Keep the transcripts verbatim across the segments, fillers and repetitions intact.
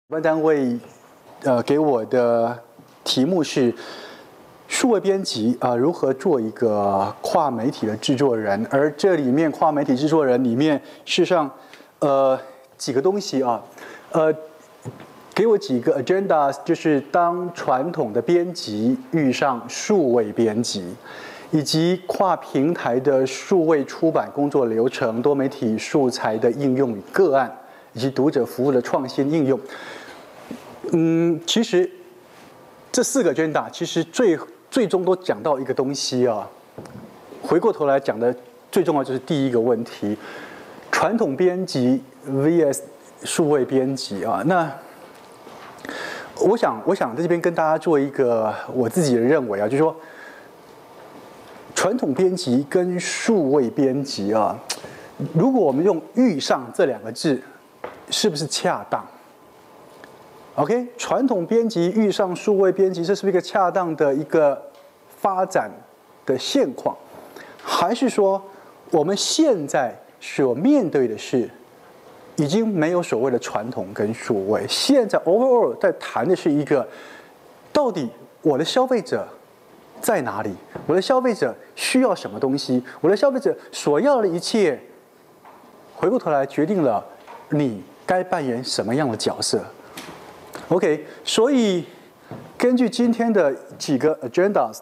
主办单位呃给我的题目是数位编辑啊、呃，如何做一个跨媒体的制作人？而这里面跨媒体制作人里面，事实上呃几个东西啊，呃给我几个 agenda， 就是当传统的编辑遇上数位编辑，以及跨平台的数位出版工作流程、多媒体素材的应用与个案，以及读者服务的创新应用。嗯，其实这四个 agenda 其实最最终都讲到一个东西啊。回过头来讲的最重要就是第一个问题：传统编辑 V S 数位编辑啊。那我想，我想在这边跟大家做一个我自己的认为啊，就是说，传统编辑跟数位编辑啊，如果我们用“遇上”这两个字，是不是恰当 ？OK， 传统编辑遇上数位编辑，这是不是一个恰当的一个发展的现况？还是说我们现在所面对的是已经没有所谓的传统跟数位？现在 overall 在谈的是一个，到底我的消费者在哪里？我的消费者需要什么东西？我的消费者所要的一切，回过头来决定了你该扮演什么样的角色。OK， 所以根据今天的几个 agendas，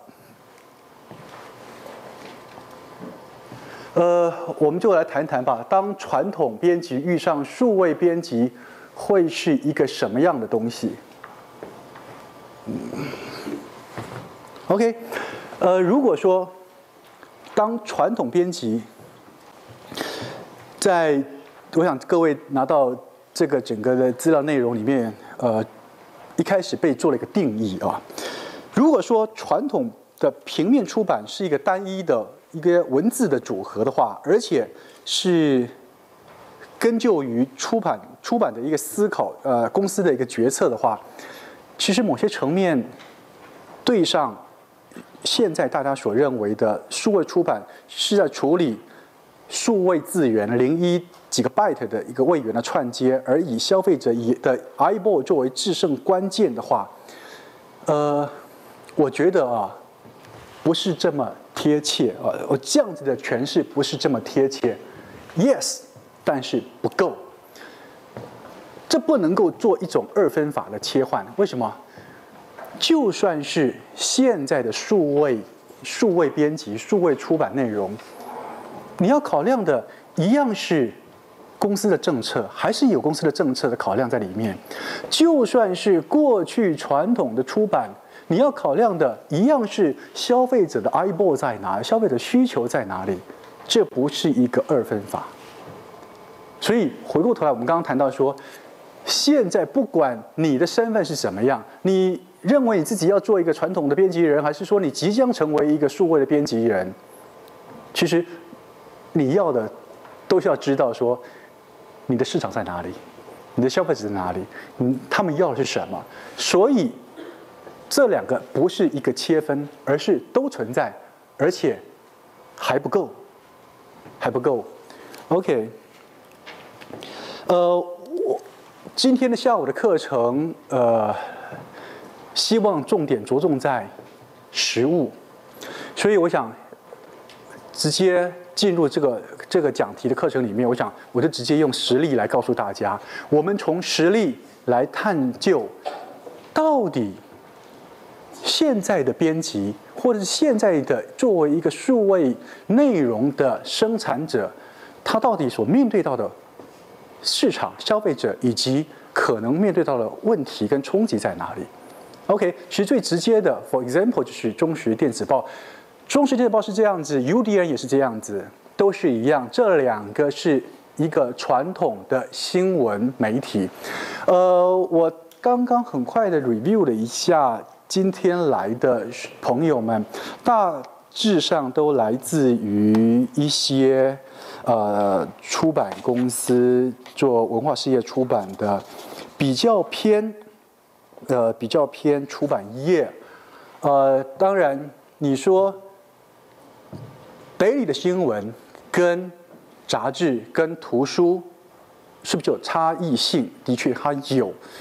呃，我们就来谈谈吧。当传统编辑遇上数位编辑，会是一个什么样的东西？嗯 OK， 呃，如果说当传统编辑在，我想各位拿到这个整个的资料内容里面，呃，一开始被做了一个定义啊。如果说传统的平面出版是一个单一的一个文字的组合的话，而且是根就于出版出版的一个思考，呃，公司的一个决策的话，其实某些层面对上现在大家所认为的数位出版是在处理数位字元零一几个 byte 的一个位元的串接，而以消费者的 eyeball 作为制胜关键的话，呃，我觉得啊，不是这么贴切啊，我这样子的诠释不是这么贴切 ，yes， 但是不够，这不能够做一种二分法的切换，为什么？就算是现在的数位数位编辑、数位出版内容，你要考量的一样是公司的政策，还是有公司的政策的考量在里面。就算是过去传统的出版，你要考量的一样是消费者的 eyeball 在哪，消费者需求在哪里。这不是一个二分法。所以回过头来，我们刚刚谈到说，现在不管你的身份是怎么样，你认为你自己要做一个传统的编辑人，还是说你即将成为一个数位的编辑人？其实你要的都是要知道说，你的市场在哪里，你的消费者在哪里，嗯，他们要的是什么？所以这两个不是一个切分，而是都存在，而且还不够，还不够。OK， 呃，我今天的下午的课程，呃。希望重点着重在实务，所以我想直接进入这个这个讲题的课程里面。我想我就直接用实例来告诉大家，我们从实例来探究，到底现在的编辑或者是现在的作为一个数位内容的生产者，他到底所面对到的市场、消费者以及可能面对到的问题跟冲击在哪里。OK， 其实最直接的 ，for example 就是中时电子报，中时电子报是这样子 ，U D N 也是这样子，都是一样。这两个是一个传统的新闻媒体。呃，我刚刚很快的 review 了一下今天来的朋友们，大致上都来自于一些呃出版公司做文化事业出版的，比较偏。呃，比较偏出版业，呃，当然你说 daily 的新闻跟杂志跟图书是不是有差异性？的确它有，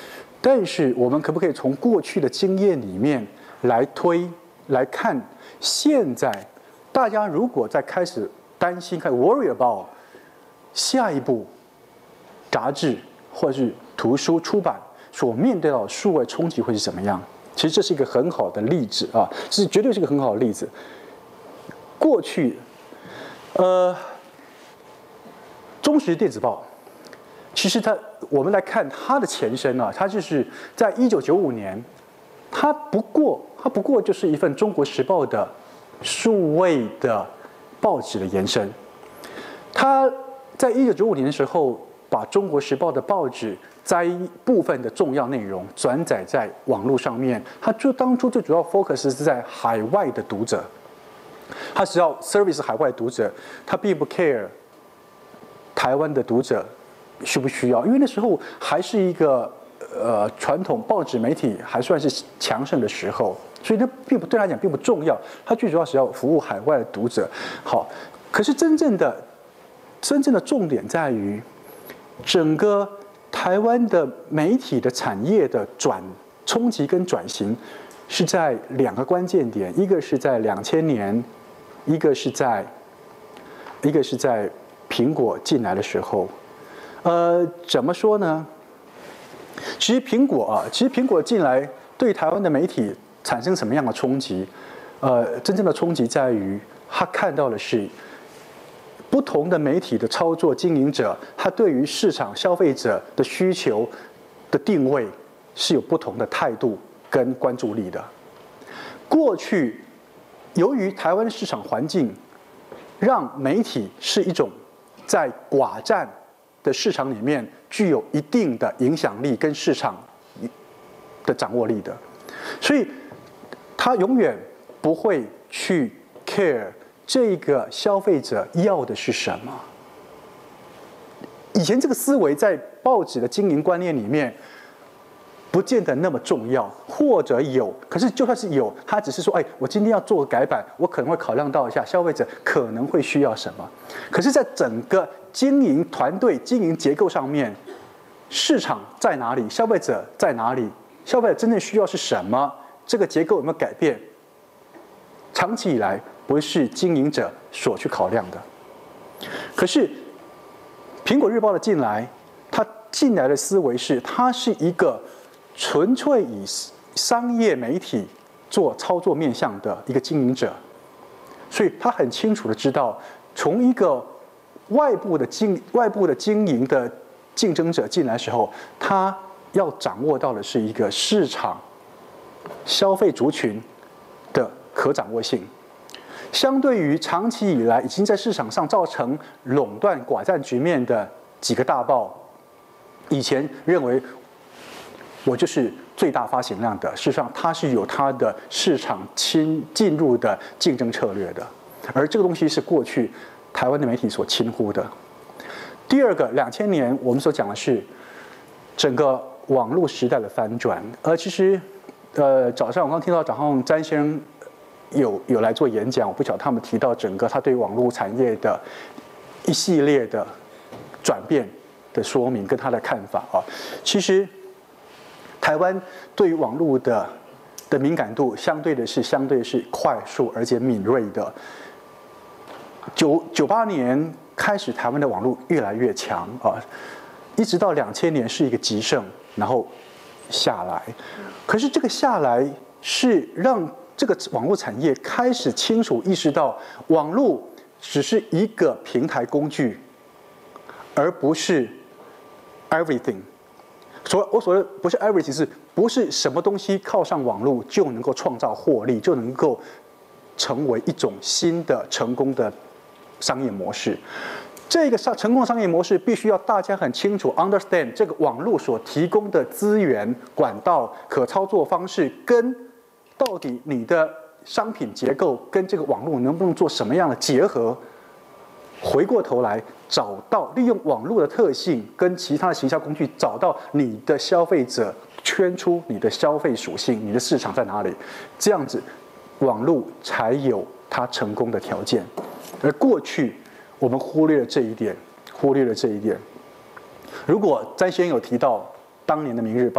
但是我们可不可以从过去的经验里面来推来看，现在大家如果在开始担心、开始 worry about 下一步杂志或者是图书出版所面对到的数位冲击会是怎么样？其实这是一个很好的例子啊，这是绝对是一个很好的例子。过去，呃，中时电子报，其实它我们来看它的前身啊，它就是在一九九五年，它不过它不过就是一份《中国时报》的数位的报纸的延伸。它在一九九五年的时候，把《中国时报》的报纸摘部分的重要内容转载在网络上面。它就当初最主要 focus 是在海外的读者。他只要 service 海外读者，他并不 care 台湾的读者需不需要，因为那时候还是一个呃传统报纸媒体还算是强盛的时候，所以那并不对他讲并不重要。他最主要是要服务海外的读者。好，可是真正的真正的重点在于整个台湾的媒体的产业的转冲击跟转型。是在两个关键点，一个是在两千年，一个是在，一个是在苹果进来的时候，呃，怎么说呢？其实苹果啊，其实苹果进来对台湾的媒体产生什么样的冲击？呃，真正的冲击在于，他看到的是不同的媒体的操作经营者，他对于市场消费者的需求的定位是有不同的态度。跟关注力的，过去由于台湾的市场环境，让媒体是一种在寡占的市场里面具有一定的影响力跟市场的掌握力的，所以他永远不会去 care 这个消费者要的是什么。以前这个思维在报纸的经营观念里面。不见得那么重要，或者有，可是就算是有，他只是说，哎，我今天要做个改版，我可能会考量到一下消费者可能会需要什么。可是，在整个经营团队、经营结构上面，市场在哪里，消费者在哪里，消费者真正需要是什么，这个结构有没有改变？长期以来不是经营者所去考量的。可是，苹果日报的进来，它进来的思维是，它是一个。纯粹以商业媒体做操作面向的一个经营者，所以他很清楚的知道，从一个外部的经外部的经营的竞争者进来的时候，他要掌握到的是一个市场消费族群的可掌握性。相对于长期以来已经在市场上造成垄断寡占局面的几个大报，以前认为。我就是最大发行量的，事实上它是有它的市场侵进入的竞争策略的，而这个东西是过去台湾的媒体所轻忽的。第二个，两千年我们所讲的是整个网络时代的翻转，而其实，呃，早上我刚听到早上詹先生有有来做演讲，我不晓得他们提到整个他对网络产业的一系列的转变的说明跟他的看法啊，其实。台湾对于网络的的敏感度，相对的是相对是快速而且敏锐的。九九八年开始，台湾的网络越来越强啊，一直到两千年是一个极盛，然后下来。可是这个下来是让这个网络产业开始清楚意识到，网络只是一个平台工具，而不是 everything。所我所谓不是 everything， 是不是什么东西靠上网络就能够创造获利，就能够成为一种新的成功的商业模式？这个成功的商业模式必须要大家很清楚 understand 这个网络所提供的资源、管道、可操作方式，跟到底你的商品结构跟这个网络能不能做什么样的结合？回过头来找到利用网络的特性跟其他的行销工具，找到你的消费者，圈出你的消费属性，你的市场在哪里，这样子网络才有它成功的条件。而过去我们忽略了这一点，忽略了这一点。如果詹先生有提到当年的《明日报》，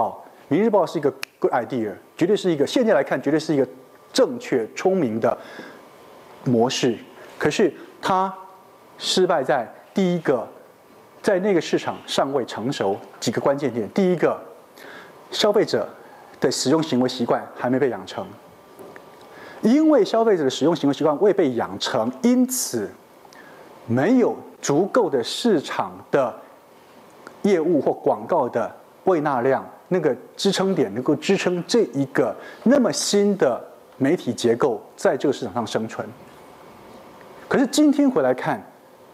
《明日报》是一个 good idea， 绝对是一个现在来看绝对是一个正确聪明的模式。可是它失败在第一个，在那个市场尚未成熟几个关键点。第一个，消费者的使用行为习惯还没被养成，因为消费者的使用行为习惯未被养成，因此没有足够的市场的业务或广告的喂纳量，那个支撑点能够支撑这一个那么新的媒体结构在这个市场上生存。可是今天回来看，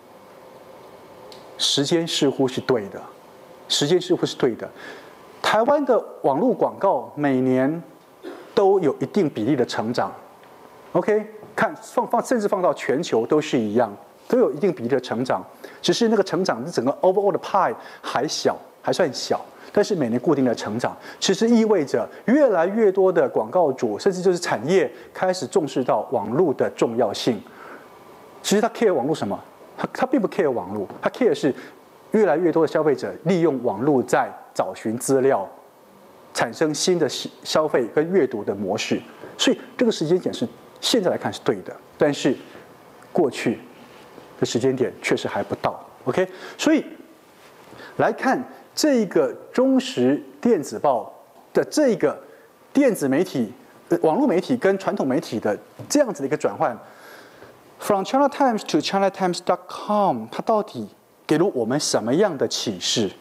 时间似乎是对的，时间似乎是对的。台湾的网络广告每年都有一定比例的成长 ，OK， 看放放甚至放到全球都是一样，都有一定比例的成长。只是那个成长，整个 overall 的 pie 还小，还算小，但是每年固定的成长，其实意味着越来越多的广告主，甚至就是产业开始重视到网络的重要性。其实他 care 网络什么？他他并不 care 网络，他 care 是越来越多的消费者利用网络在找寻资料，产生新的消费跟阅读的模式。所以这个时间点是现在来看是对的，但是过去的时间点确实还不到。OK， 所以来看这个中时电子报的这个电子媒体、网络媒体跟传统媒体的这样子的一个转换 ，From China Times to China Times dot com， 它到底给了我们什么样的启示？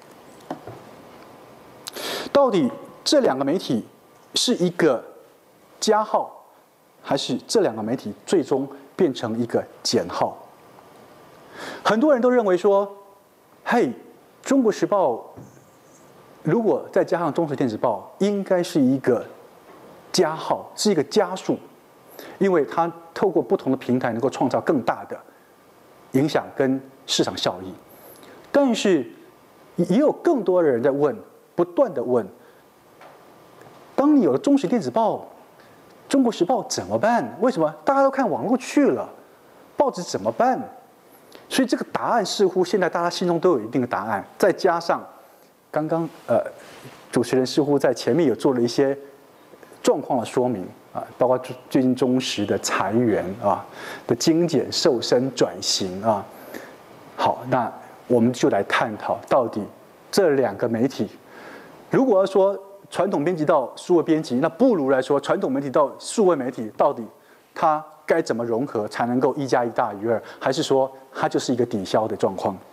到底这两个媒体是一个加号，还是这两个媒体最终变成一个减号？很多人都认为说，嘿，中国时报如果再加上中时电子报，应该是一个加号，是一个加数，因为它透过不同的平台能够创造更大的影响跟市场效益。但是也有更多的人在问，不断的问，当你有了中时电子报，中国时报怎么办？为什么大家都看网络去了，报纸怎么办？所以这个答案似乎现在大家心中都有一定的答案，再加上刚刚呃主持人似乎在前面有做了一些状况的说明啊，包括最近中时的裁员啊的精简、瘦身、转型啊。好，那我们就来探讨到底这两个媒体，如果要说传统编辑到数位编辑，那不如来说传统媒体到数位媒体，到底它该怎么融合才能够一加一大于二？还是说它就是一个抵消的状况？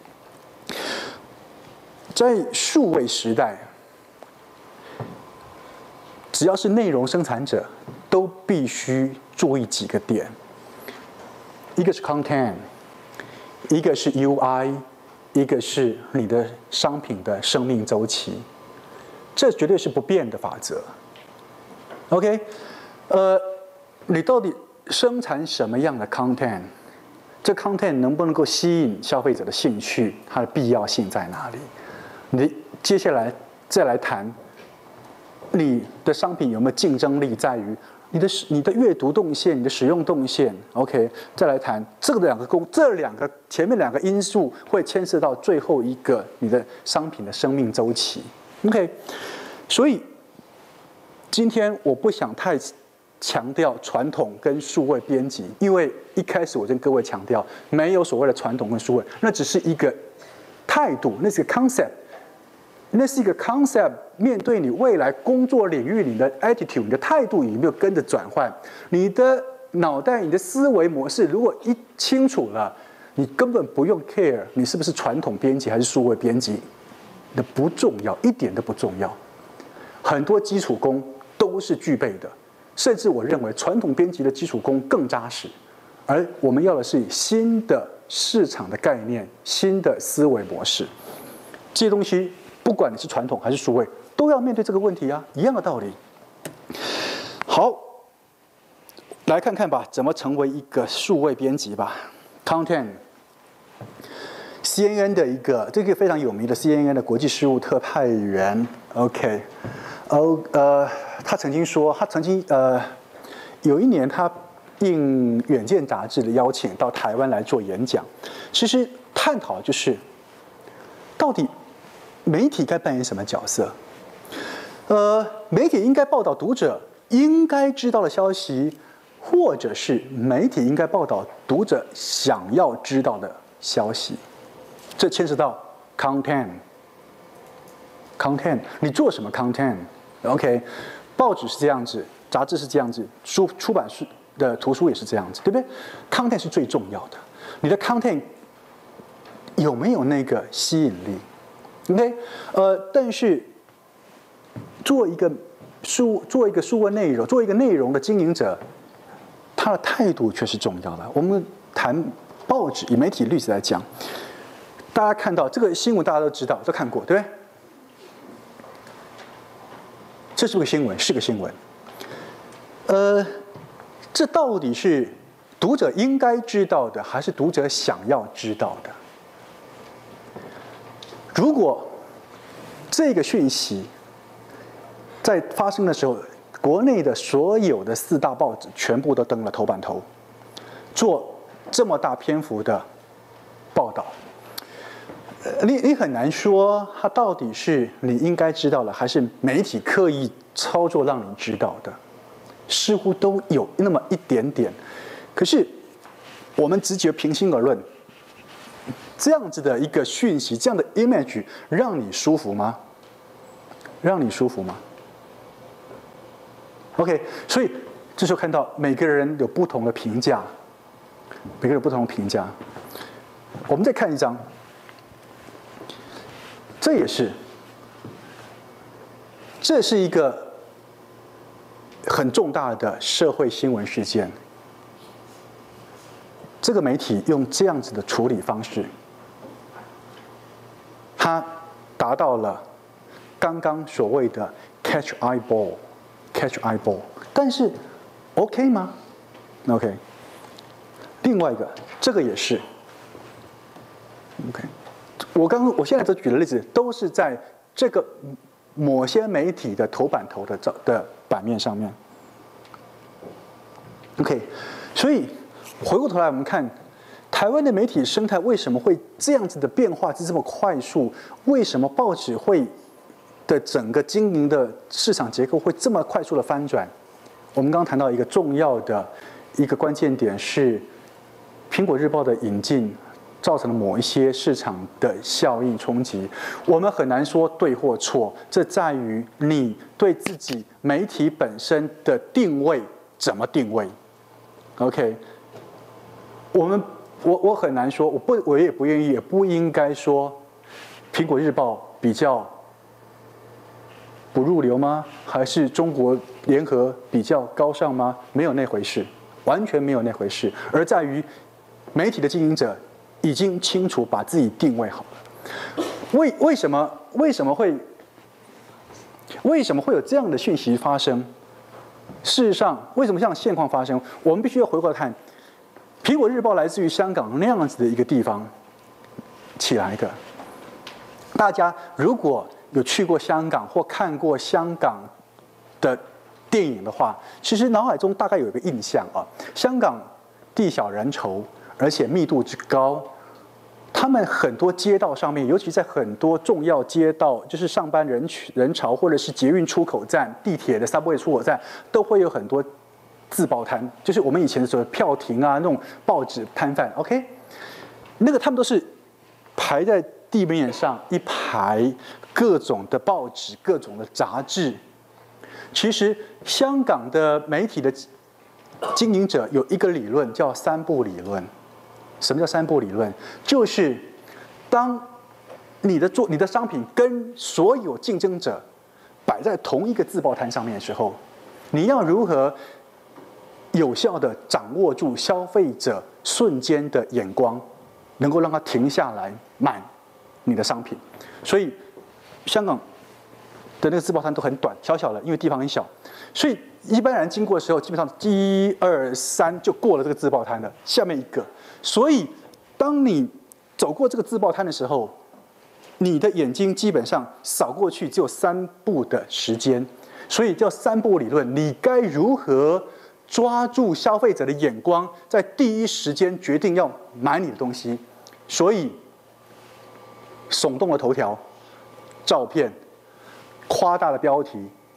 在数位时代，只要是内容生产者，都必须注意几个点：一个是 content， 一个是 U I， 一个是你的商品的生命周期。这绝对是不变的法则。OK， 呃，你到底生产什么样的 content？ 这 content 能不能够吸引消费者的兴趣？它的必要性在哪里？你接下来再来谈，你的商品有没有竞争力，在于你的你的阅读动线、你的使用动线。OK， 再来谈这个两个公，这两个前面两个因素会牵涉到最后一个你的商品的生命周期。OK， 所以今天我不想太强调传统跟数位编辑，因为一开始我跟各位强调，没有所谓的传统跟数位，那只是一个态度，那是个 concept， 那是一个 concept。面对你未来工作领域，你的 attitude， 你的态度有没有跟着转换？你的脑袋、你的思维模式，如果一清楚了，你根本不用 care 你是不是传统编辑还是数位编辑。那不重要，一点都不重要。很多基础功都是具备的，甚至我认为传统编辑的基础功更扎实。而我们要的是新的市场的概念、新的思维模式。这些东西，不管你是传统还是数位，都要面对这个问题啊，一样的道理。好，来看看吧，怎么成为一个数位编辑吧 ？Content。C N N 的一个这个非常有名的 C N N 的国际事务特派员 ，OK， 哦呃，他曾经说，他曾经呃有一年他应《远见》杂志的邀请到台湾来做演讲，其实探讨就是到底媒体该扮演什么角色？ 呃，媒体应该报道读者应该知道的消息，或者是媒体应该报道读者想要知道的消息。这牵涉到 content。content， 你做什么 content？OK， 报纸是这样子，杂志是这样子，书出版书的图书也是这样子，对不对 ？content 是最重要的。你的 content 有没有那个吸引力 ？OK， 呃，但是做一个数做一个数位内容，做一个内容的经营者，他的态度却是重要的。我们谈报纸，以媒体例子来讲，大家看到这个新闻，大家都知道，都看过，对不对？这是不是个新闻？是个新闻。呃，这到底是读者应该知道的，还是读者想要知道的？如果这个讯息在发生的时候，国内的所有的四大报纸全部都登了头版头，做这么大篇幅的报道，你你很难说它到底是你应该知道的，还是媒体刻意操作让你知道的，似乎都有那么一点点。可是我们直觉平心而论，这样子的一个讯息，这样的 image 让你舒服吗？让你舒服吗 ？OK， 所以这时候看到每个人有不同的评价，每个人有不同的评价。我们再看一张，这也是，这是一个很重大的社会新闻事件。这个媒体用这样子的处理方式，它达到了刚刚所谓的 catch eye ball，catch eye ball， 但是 OK 吗 ？OK。另外一个，这个也是 OK。我刚我现在所举的例子都是在这个某些媒体的头版头的的版面上面。OK， 所以回过头来我们看台湾的媒体生态为什么会这样子的变化是这么快速？为什么报纸会的整个经营的市场结构会这么快速的翻转？我们刚刚谈到一个重要的一个关键点是，苹果日报的引进造成了某一些市场的效应冲击。我们很难说对或错，这在于你对自己媒体本身的定位怎么定位。OK， 我们我我很难说，我不我也不愿意，也不应该说苹果日报比较不入流吗？还是中国联合比较高尚吗？没有那回事，完全没有那回事。而在于媒体的经营者已经清楚把自己定位好了。为为什么为什么会为什么会有这样的讯息发生？事实上，为什么这样的现况发生？我们必须要回过来看，苹果日报来自于香港那样子的一个地方起来的。大家如果有去过香港或看过香港的电影的话，其实脑海中大概有一个印象啊，香港地小人稠，而且密度之高，他们很多街道上面，尤其在很多重要街道，就是上班人群人潮，或者是捷运出口站、地铁的 subway 出口站，都会有很多自报摊，就是我们以前的时候票亭啊，那种报纸摊贩 ，OK， 那个他们都是排在地面上一排各种的报纸、各种的杂志。其实香港的媒体的经营者有一个理论叫三不理论。什么叫三不理论？就是当你的做你的商品跟所有竞争者摆在同一个自报摊上面的时候，你要如何有效的掌握住消费者瞬间的眼光，能够让他停下来买你的商品。所以香港的那个自报摊都很短，小小的，因为地方很小，所以一般人经过的时候，基本上一二三就过了这个自报摊了，下面一个。所以当你走过这个自报摊的时候，你的眼睛基本上扫过去只有三步的时间，所以叫三步理论。你该如何抓住消费者的眼光，在第一时间决定要买你的东西？所以耸动的头条、照片、夸大的标题、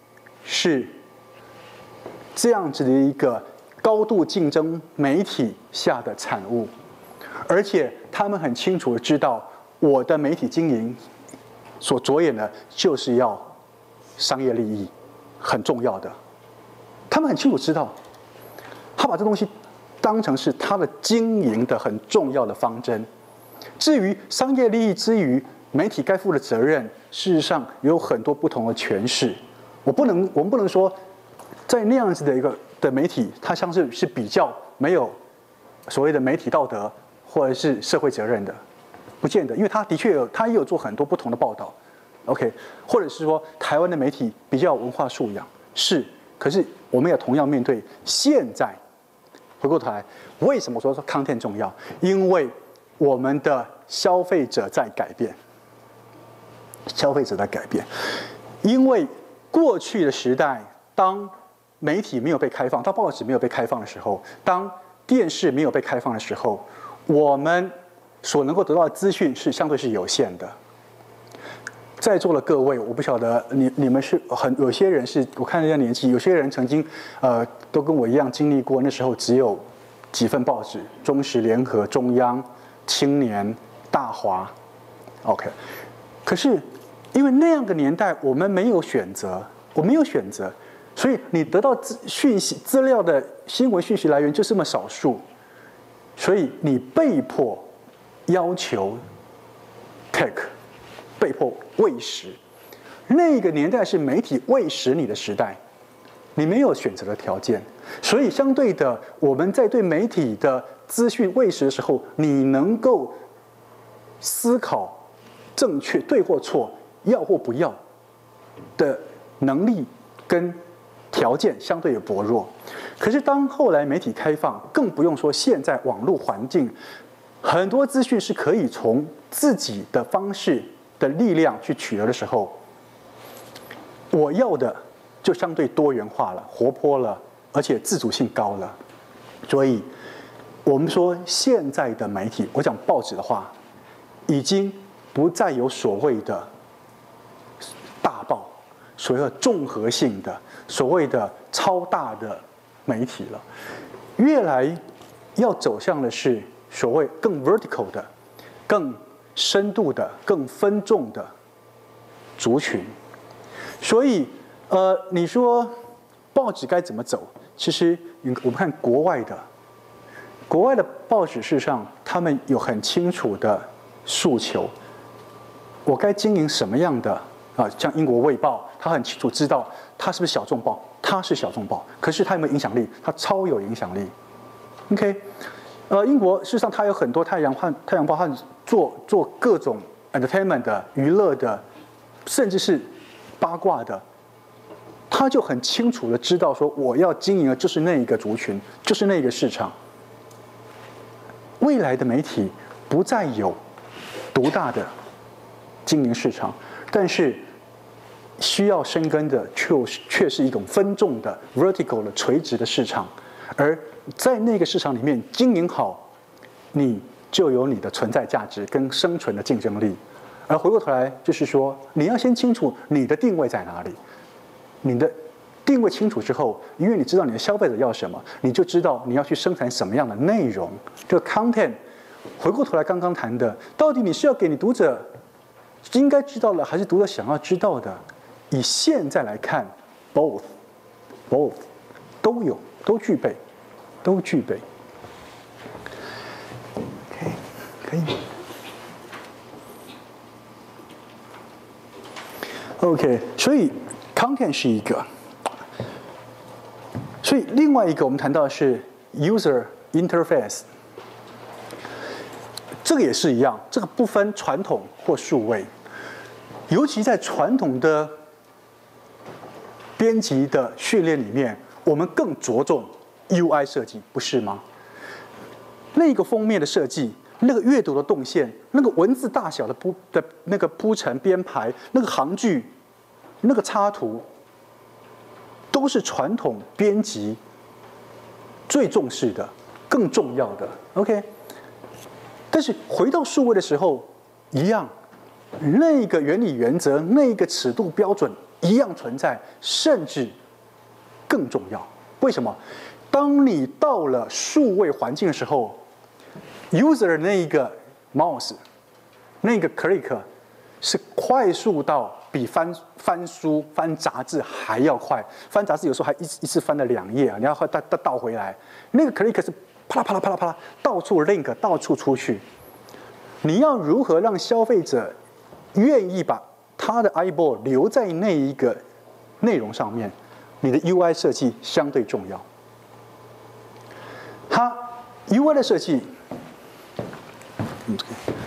是这样子的一个高度竞争媒体下的产物，而且他们很清楚的知道，我的媒体经营所着眼的就是要商业利益，很重要的。他们很清楚知道，他把这东西当成是他的经营的很重要的方针。至于商业利益之余，媒体该负的责任，事实上有很多不同的诠释。我不能，我们不能说，在那样子的一个的媒体，它像是是比较没有所谓的媒体道德或者是社会责任的，不见得，因为他的确有，他也有做很多不同的报道 ，OK， 或者是说台湾的媒体比较有文化素养，是，可是我们也同样面对现在，回过头来，为什么说说 content 重要？因为我们的消费者在改变，消费者在改变，因为过去的时代，当媒体没有被开放，当报纸没有被开放的时候，当电视没有被开放的时候，我们所能够得到的资讯是相对是有限的。在座的各位，我不晓得你你们是很有些人是我看人家年纪，有些人曾经呃都跟我一样经历过，那时候只有几份报纸：中时、联合、中央、青年、大华 ，OK。可是因为那样的年代，我们没有选择，我没有选择，所以你得到资讯息资料的新闻讯息来源就这么少数，所以你被迫要求 take， 被迫喂食。那个年代是媒体喂食你的时代，你没有选择的条件，所以相对的，我们在对媒体的资讯喂食的时候，你能够思考正确对或错，要或不要的能力跟条件相对也薄弱。可是当后来媒体开放，更不用说现在网络环境，很多资讯是可以从自己的方式的力量去取得的时候，我要的就相对多元化了、活泼了，而且自主性高了。所以，我们说现在的媒体，我讲报纸的话，已经不再有所谓的大报，所谓的综合性的、所谓的超大的媒体了，越来要走向的是所谓更 vertical 的、更深度的、更分众的族群。所以，呃，你说报纸该怎么走？其实我们看国外的，国外的报纸，事实上他们有很清楚的诉求。我该经营什么样的啊？像英国《卫报》，他很清楚知道它是不是小众报，它是小众报，可是它有没有影响力？它超有影响力。OK， 呃，英国事实上它有很多太阳和太阳报，它做做各种 entertainment 的娱乐的，甚至是八卦的，他就很清楚的知道说，我要经营的就是那一个族群，就是那个市场。未来的媒体不再有独大的经营市场，但是需要深耕的却却是一种分众的 vertical 的垂直的市场，而在那个市场里面经营好，你就有你的存在价值跟生存的竞争力。而回过头来就是说，你要先清楚你的定位在哪里，你的定位清楚之后，因为你知道你的消费者要什么，你就知道你要去生产什么样的内容。这个 content， 回过头来刚刚谈的，到底你是要给你读者应该知道的，还是读者想要知道的？以现在来看 ，both both 都有，都具备，都具备。OK， 可以吗 ？OK， 所以 content 是一个。所以另外一个我们谈到的是 user interface， 这个也是一样，这个不分传统或数位，尤其在传统的编辑的训练里面，我们更着重 U I 设计，不是吗？那个封面的设计，那个阅读的动线，那个文字大小的铺的那个铺陈编排，那个行距，那个插图。都是传统编辑最重视的、更重要的。OK， 但是回到数位的时候，一样， 那个原理原则、那个尺度标准一样存在，甚至更重要。为什么？当你到了数位环境的时候 ，user 的那一个 mouse， 那个 click 是快速到比翻翻书、翻杂志还要快。翻杂志有时候还一一次翻了两页啊，你要倒倒倒回来。那个 click 是啪啦啪啦啪啦啪啦，到处 link， 到处出去。你要如何让消费者愿意把他的 eyeball 留在那一个内容上面？你的 U I 设计相对重要。它 U I 的设计，嗯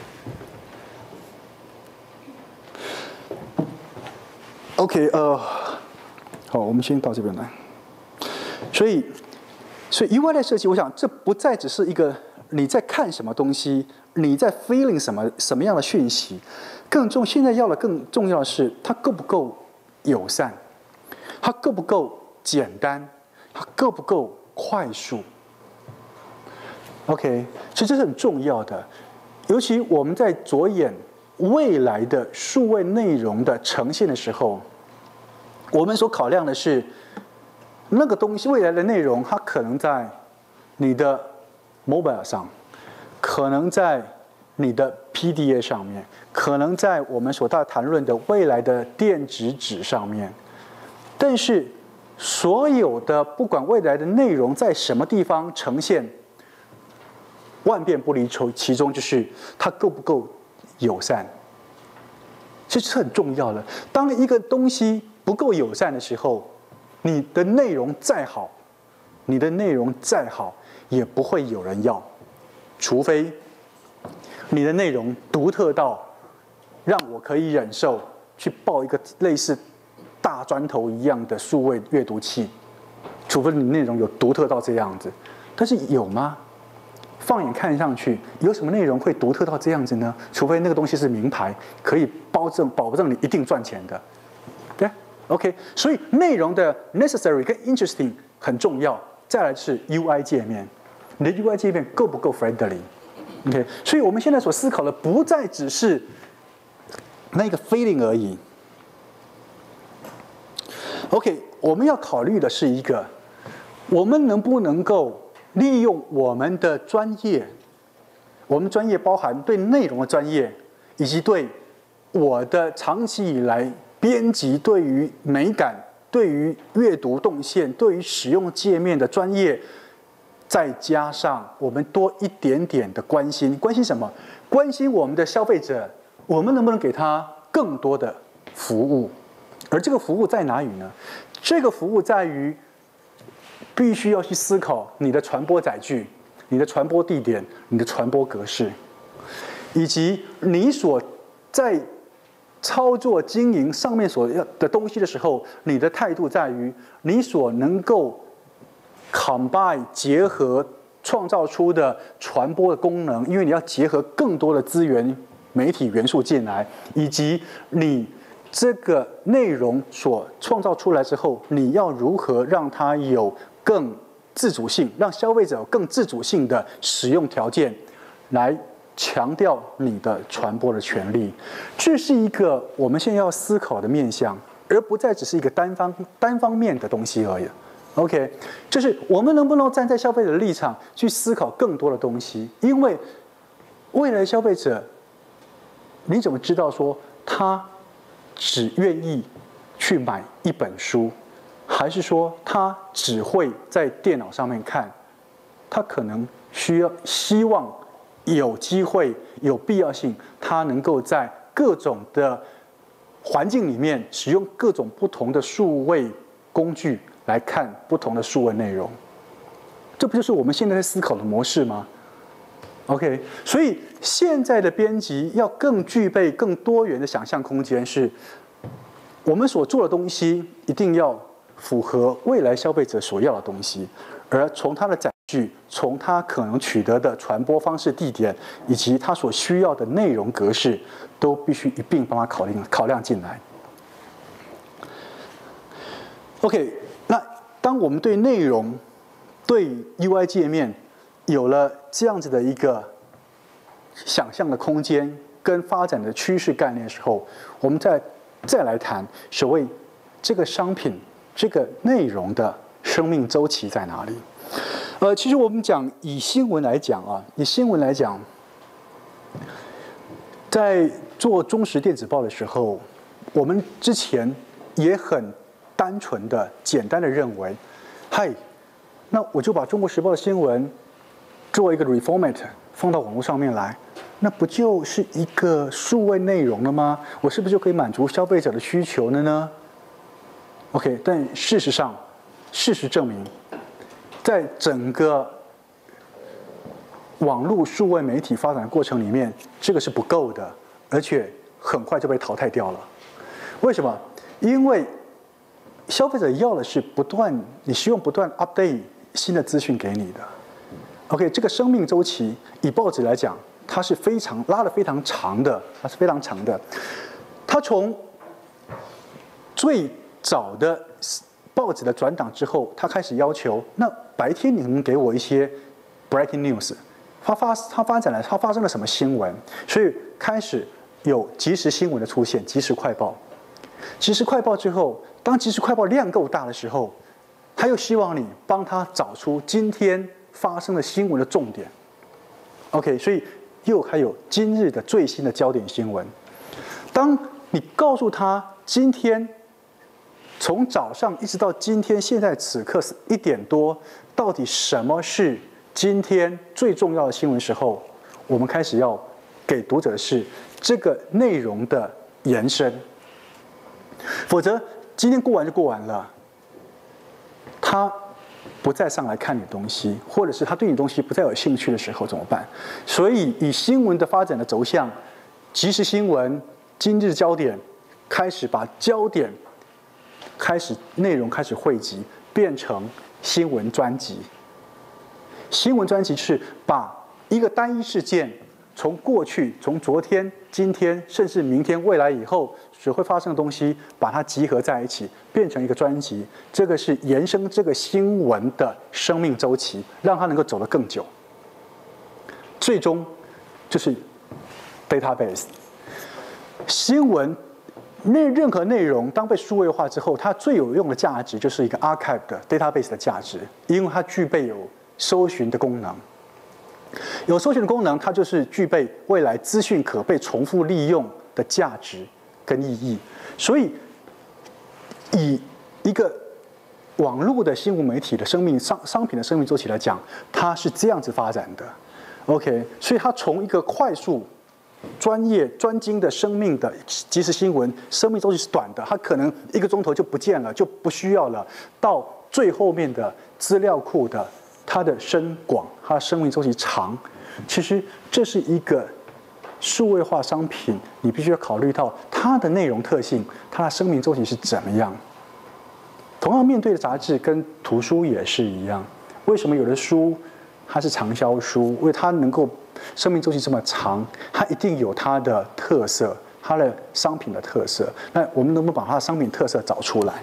，OK， 呃，好，我们先到这边来。所以，所以 U I 的设计，我想这不再只是一个你在看什么东西，你在 feeling 什么什么样的讯息，更重，现在要的更重要的是它够不够友善，它够不够简单，它够不够快速。OK， 其实这是很重要的，尤其我们在着眼未来的数位内容的呈现的时候，我们所考量的是那个东西未来的内容，它可能在你的 mobile 上，可能在你的 P D A 上面，可能在我们所大谈论的未来的电子纸上面，但是所有的不管未来的内容在什么地方呈现，万变不离其中，就是它够不够友善，这是很重要的。当一个东西不够友善的时候，你的内容再好，你的内容再好，也不会有人要，除非你的内容独特到让我可以忍受去报一个类似大砖头一样的数位阅读器，除非你内容有独特到这样子。但是有吗？放眼看上去，有什么内容会独特到这样子呢？除非那个东西是名牌，可以保证保证你一定赚钱的，对 ，OK。所以内容的 necessary 跟 interesting 很重要。再来是 U I 界面，你的 U I 界面够不够 friendly？OK， 所以我们现在所思考的不再只是那个 feeling 而已。OK， 我们要考虑的是一个，我们能不能够利用我们的专业，我们专业包含对内容的专业，以及对我的长期以来编辑对于美感、对于阅读动线、对于使用界面的专业，再加上我们多一点点的关心，关心什么？关心我们的消费者，我们能不能给他更多的服务？而这个服务在哪里呢？这个服务在于必须要去思考你的传播载具、你的传播地点、你的传播格式，以及你所在操作经营上面所要的东西的时候，你的态度在于你所能够 combine 结合创造出的传播的功能，因为你要结合更多的资源、媒体元素进来，以及你这个内容所创造出来之后，你要如何让它有更自主性，让消费者有更自主性的使用条件，来强调你的传播的权利。这是一个我们现在要思考的面向，而不再只是一个单方单方面的东西而已。OK， 就是我们能不能站在消费者的立场去思考更多的东西？因为未来的消费者，你怎么知道说他只愿意去买一本书，还是说他只会在电脑上面看？他可能需要希望有机会、有必要性，他能够在各种的环境里面使用各种不同的数位工具来看不同的数位内容。这不就是我们现在在思考的模式吗？ OK， 所以现在的编辑要更具备更多元的想象空间，是我们所做的东西一定要符合未来消费者所要的东西，而从它的载具，从它可能取得的传播方式、地点，以及它所需要的内容格式，都必须一并帮它考虑考量进来。OK， 那当我们对内容、对 U I 界面有了这样子的一个想象的空间， 跟发展的趋势概念的时候，我们再再来谈所谓这个商品、这个内容的生命周期在哪里。呃，其实我们讲以新闻来讲啊，以新闻来讲，在做中时电子报的时候，我们之前也很单纯的、简单的认为，嗨，那我就把中国时报的新闻做一个 reformat 放到网络上面来，那不就是一个数位内容了吗？我是不是就可以满足消费者的需求了呢 ？OK， 但事实上，事实证明，在整个网络数位媒体发展的过程里面，这个是不够的，而且很快就被淘汰掉了。为什么？因为消费者要的是不断，你希望不断 update 新的资讯给你的。OK， 这个生命周期以报纸来讲，它是非常拉得非常长的，它是非常长的。它从最早的报纸的转档之后，它开始要求，那白天你能给我一些 breaking news， 它发它发展了，它发生了什么新闻？所以开始有即时新闻的出现，即时快报。即时快报之后，当即时快报量够大的时候，他又希望你帮他找出今天发生的新闻的重点。OK， 所以又还有今日的最新的焦点新闻。当你告诉他今天从早上一直到今天现在此刻是一点多，到底什么是今天最重要的新闻时候，我们开始要给读者的是这个内容的延伸。否则，今天过完就过完了，他不再上来看你的东西，或者是他对你东西不再有兴趣的时候怎么办？所以，以新闻的发展的走向，即时新闻、今日焦点，开始把焦点开始内容开始汇集，变成新闻专辑。新闻专辑是把一个单一事件，从过去、从昨天、今天，甚至明天、未来以后所会发生的东西，把它集合在一起，变成一个专辑。这个是延伸这个新闻的生命周期，让它能够走得更久。最终就是 database。新闻那任何内容当被数位化之后，它最有用的价值就是一个 archive 的 database 的价值，因为它具备有搜寻的功能。有搜寻的功能，它就是具备未来资讯可被重复利用的价值跟意义。所以，以一个网络的新闻媒体的生命商商品的生命周期来讲，它是这样子发展的。OK， 所以它从一个快速、专业、专精的生命的即时新闻，生命周期是短的，它可能一个钟头就不见了，就不需要了，到最后面的资料库的。它的深广，它的生命周期长，其实这是一个数位化商品，你必须要考虑到它的内容特性，它的生命周期是怎么样。同样面对的杂志跟图书也是一样，为什么有的书它是畅销书？因为它能够生命周期这么长，它一定有它的特色，它的商品的特色。那我们能不能把它的商品特色找出来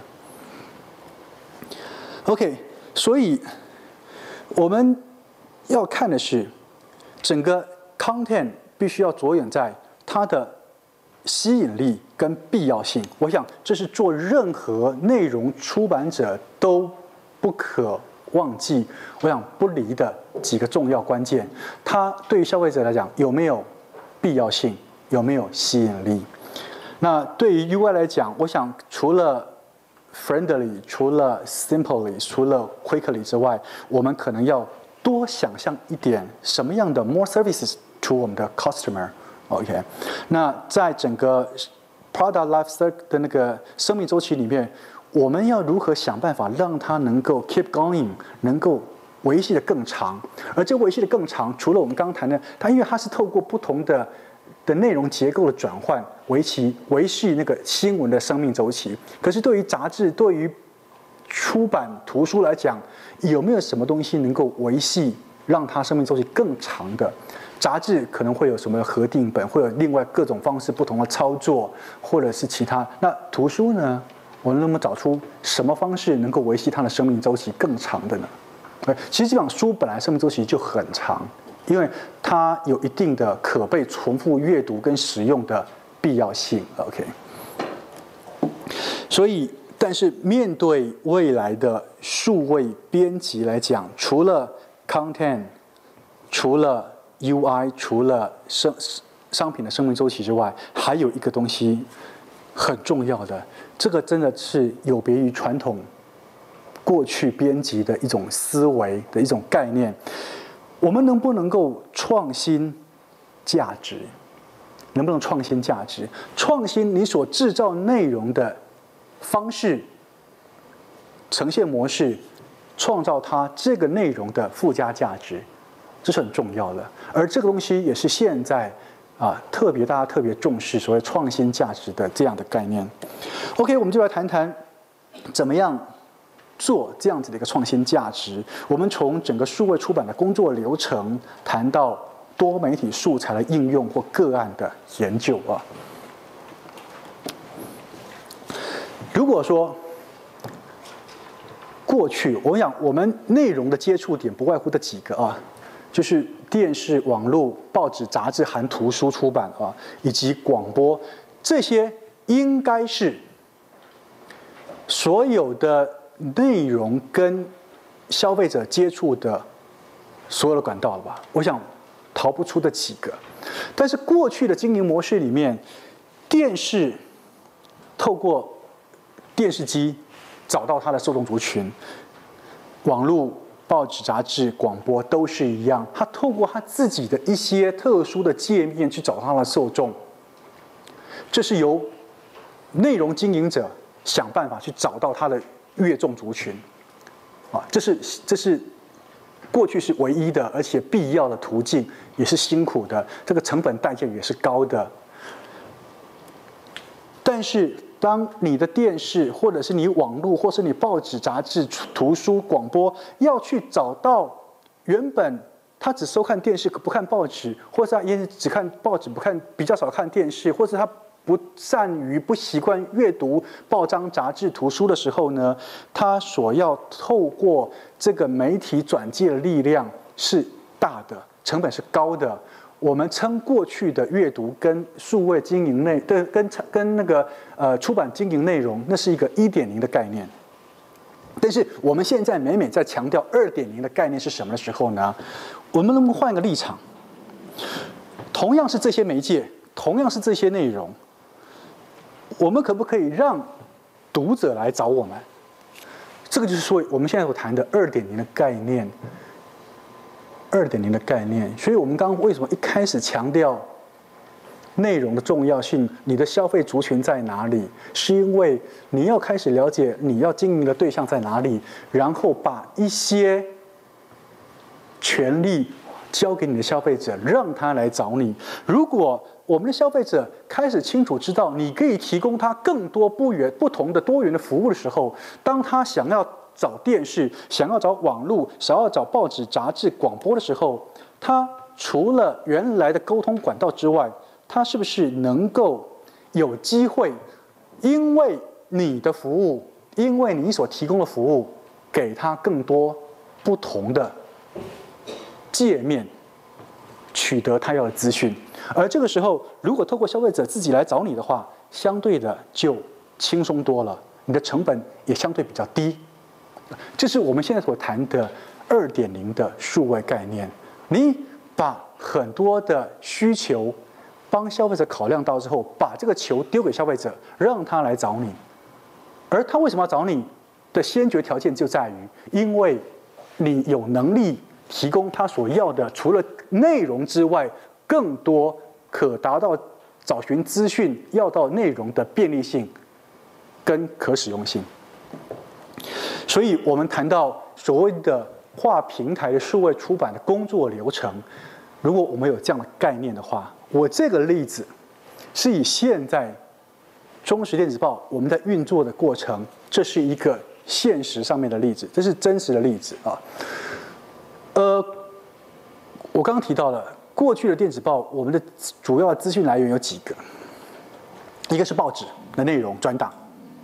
？OK， 所以。我们要看的是，整个 content 必须要着眼在它的吸引力跟必要性。我想这是做任何内容出版者都不可忘记，我想不离的几个重要关键。它对于消费者来讲有没有必要性，有没有吸引力？那对于 U I 来讲，我想除了friendly， 除了 simply， 除了 quickly 之外，我们可能要多想象一点什么样的 more services to 我们的 customer。OK， 那在整个 product life cycle 的那个生命周期里面，我们要如何想办法让它能够 keep going， 能够维系的更长？而这维系的更长，除了我们刚刚谈的，它因为它是透过不同的。的内容结构的转换，维系维系那个新闻的生命周期。可是对于杂志、对于出版图书来讲，有没有什么东西能够维系，让它生命周期更长的？杂志可能会有什么核定本，会有另外各种方式不同的操作，或者是其他。那图书呢？我们能不能找出什么方式能够维系它的生命周期更长的呢？其实这本书本来生命周期就很长。 因为它有一定的可被重复阅读跟使用的必要性。OK， 所以，但是面对未来的数位编辑来讲，除了 content， 除了 U I， 除了生商品的生命周期之外，还有一个东西很重要的，这个真的是有别于传统过去编辑的一种思维的一种概念。我们能不能够创新价值？能不能创新价值？创新你所制造内容的方式、呈现模式，创造它这个内容的附加价值，这是很重要的。而这个东西也是现在啊特别大家特别重视所谓创新价值的这样的概念。OK， 我们就来谈谈怎么样做这样子的一个创新价值。我们从整个数位出版的工作流程谈到多媒体素材的应用或个案的研究啊。如果说过去，我想我们内容的接触点不外乎这几个啊，就是电视、网络、报纸、杂志含图书出版啊，以及广播，这些应该是所有的内容跟消费者接触的所有的管道了吧？我想逃不出这几个。但是过去的经营模式里面，电视透过电视机找到它的受众族群，网络、报纸、杂志、广播都是一样，它透过它自己的一些特殊的界面去找它的受众。这是由内容经营者想办法去找到它的阅众族群，啊，这是这是过去是唯一的，而且必要的途径，也是辛苦的，这个成本代价也是高的。但是，当你的电视，或者是你网络，或是你报纸、杂志、图书、广播，要去找到原本他只收看电视不看报纸，或者他也只看报纸不看，比较少看电视，或者他不善于、不习惯阅读报章、杂志、图书的时候呢，他所要透过这个媒体转介的力量是大的，成本是高的。我们称过去的阅读跟数位经营内的跟跟那个呃出版经营内容，那是一个 一点零 的概念。但是我们现在每每在强调 二点零 的概念是什么的时候呢？我们能不能换一个立场？同样是这些媒介，同样是这些内容，我们可不可以让读者来找我们？这个就是说我们现在所谈的 二点零 的概念。二点零 的概念，所以我们刚刚为什么一开始强调内容的重要性？你的消费族群在哪里？是因为你要开始了解你要经营的对象在哪里，然后把一些权利交给你的消费者，让他来找你。如果我们的消费者开始清楚知道你可以提供他更多不元不同的多元的服务的时候，当他想要找电视，想要找网络，想要找报纸、杂志、广播的时候，他除了原来的沟通管道之外，他是不是能够有机会，因为你的服务，因为你所提供的服务，给他更多不同的界面，取得他要的资讯？而这个时候，如果透过消费者自己来找你的话，相对的就轻松多了，你的成本也相对比较低。这是我们现在所谈的 二点零 的数位概念。你把很多的需求帮消费者考量到之后，把这个球丢给消费者，让他来找你。而他为什么要找你的先决条件就在于，因为你有能力提供他所要的，除了内容之外，更多可达到找寻资讯要到内容的便利性跟可使用性。所以我们谈到所谓的跨平台的数位出版的工作流程，如果我们有这样的概念的话，我这个例子是以现在中时电子报我们在运作的过程，这是一个现实上面的例子，这是真实的例子啊。呃，我刚刚提到了过去的电子报，我们的主要的资讯来源有几个，一个是报纸的内容专档，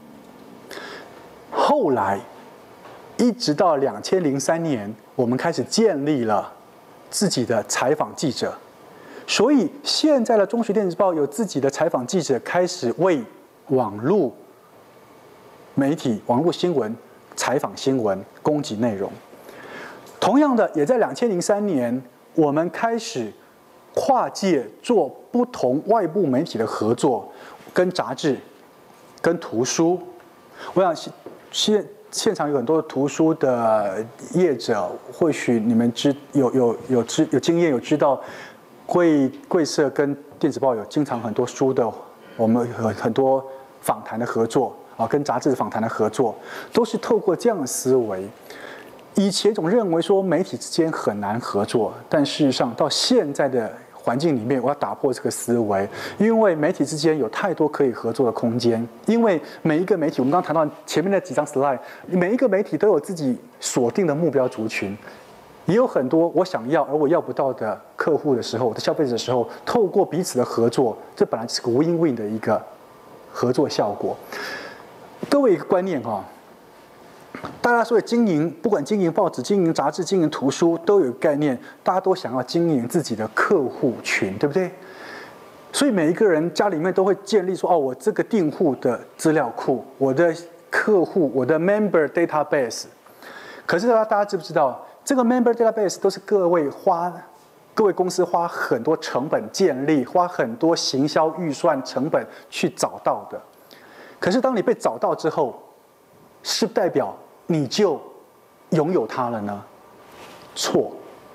后来一直到两千零三年，我们开始建立了自己的采访记者，所以现在的中时电子报有自己的采访记者，开始为网络媒体、网络新闻采访新闻、攻击内容。同样的，也在两千零三年，我们开始跨界做不同外部媒体的合作，跟杂志、跟图书。我想现现场有很多图书的业者，或许你们知有有有知有经验，有知道贵贵社跟电子报有经常很多书的，我们有很多访谈的合作啊，跟杂志访谈的合作，都是透过这样的思维。以前总认为说媒体之间很难合作，但事实上到现在的环境里面，我要打破这个思维，因为媒体之间有太多可以合作的空间。因为每一个媒体，我们刚刚谈到前面那几张 slide， 每一个媒体都有自己锁定的目标族群，也有很多我想要而我要不到的客户的时候，我的消费者的时候，透过彼此的合作，这本来是个 win-win 的一个合作效果。各位一个观念哈。大家所有经营，不管经营报纸、经营杂志、经营图书，都有一个概念，大家都想要经营自己的客户群，对不对？所以每一个人家里面都会建立说，哦，我这个订户的资料库，我的客户，我的 member database。可是大家大家知不知道，这个 member database 都是各位花、各位公司花很多成本建立，花很多行销预算成本去找到的。可是当你被找到之后，是代表你就拥有它了呢？错。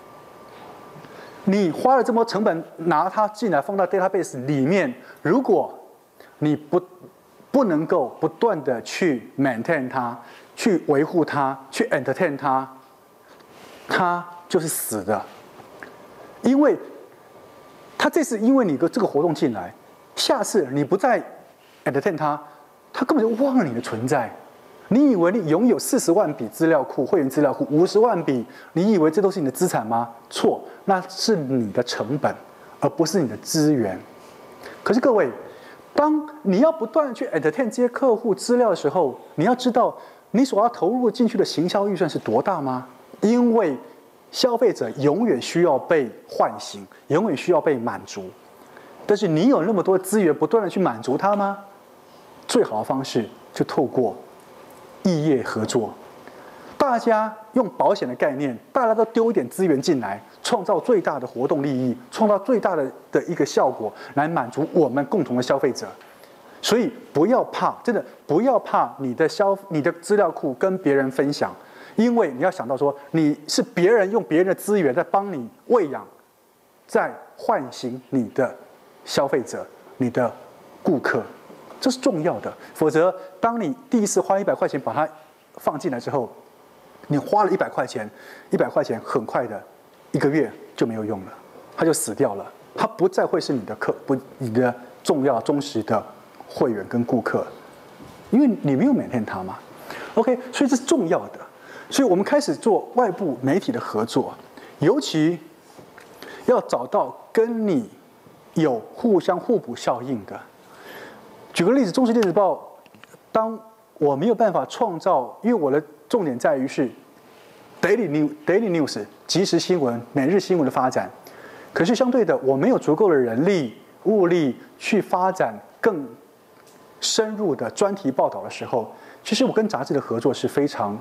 你花了这么多成本拿它进来放到 database 里面，如果你不不能够不断的去 maintain 它、去维护它、去 entertain 它，它就是死的。因为它这次因为你的这个活动进来，下次你不再 entertain 它，它根本就忘了你的存在。你以为你拥有四十万笔资料库、会员资料库，五十万笔，你以为这都是你的资产吗？错，那是你的成本，而不是你的资源。可是各位，当你要不断去 entertain 这些客户资料的时候，你要知道你所要投入进去的行销预算是多大吗？因为消费者永远需要被唤醒，永远需要被满足。但是你有那么多资源不断的去满足他吗？最好的方式就透过异业合作，大家用保险的概念，大家都丢一点资源进来，创造最大的活动利益，创造最大的的一个效果，来满足我们共同的消费者。所以不要怕，真的不要怕你的消你的资料库跟别人分享，因为你要想到说，你是别人用别人的资源在帮你喂养，在唤醒你的消费者、你的顾客。这是重要的，否则当你第一次花一百块钱把它放进来之后，你花了一百块钱，一百块钱很快的一个月就没有用了，它就死掉了，它不再会是你的客不你的重要忠实的会员跟顾客，因为你没有maintain它嘛。OK， 所以这是重要的，所以我们开始做外部媒体的合作，尤其要找到跟你有互相互补效应的。举个例子，中时电子报，当我没有办法创造，因为我的重点在于是 daily news、daily news 即时新闻、每日新闻的发展。可是相对的，我没有足够的人力、物力去发展更深入的专题报道的时候，其实我跟杂志的合作是非常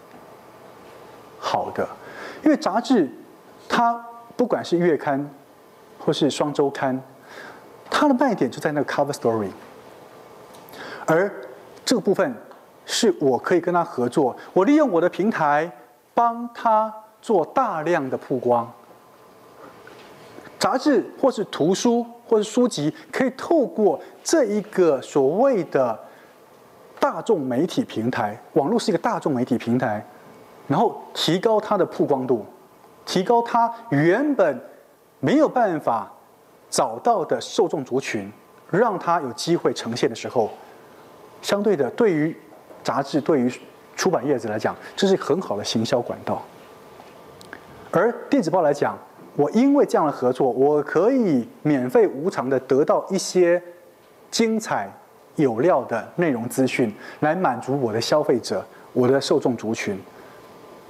好的，因为杂志它不管是月刊或是双周刊，它的卖点就在那个 cover story。而这个部分是我可以跟他合作，我利用我的平台帮他做大量的曝光。杂志或是图书或是书籍，可以透过这一个所谓的大众媒体平台，网络是一个大众媒体平台，然后提高它的曝光度，提高它原本没有办法找到的受众族群，让它有机会呈现的时候。相对的，对于杂志、对于出版业者来讲，这是很好的行销管道。而电子报来讲，我因为这样的合作，我可以免费无偿的得到一些精彩有料的内容资讯，来满足我的消费者、我的受众族群。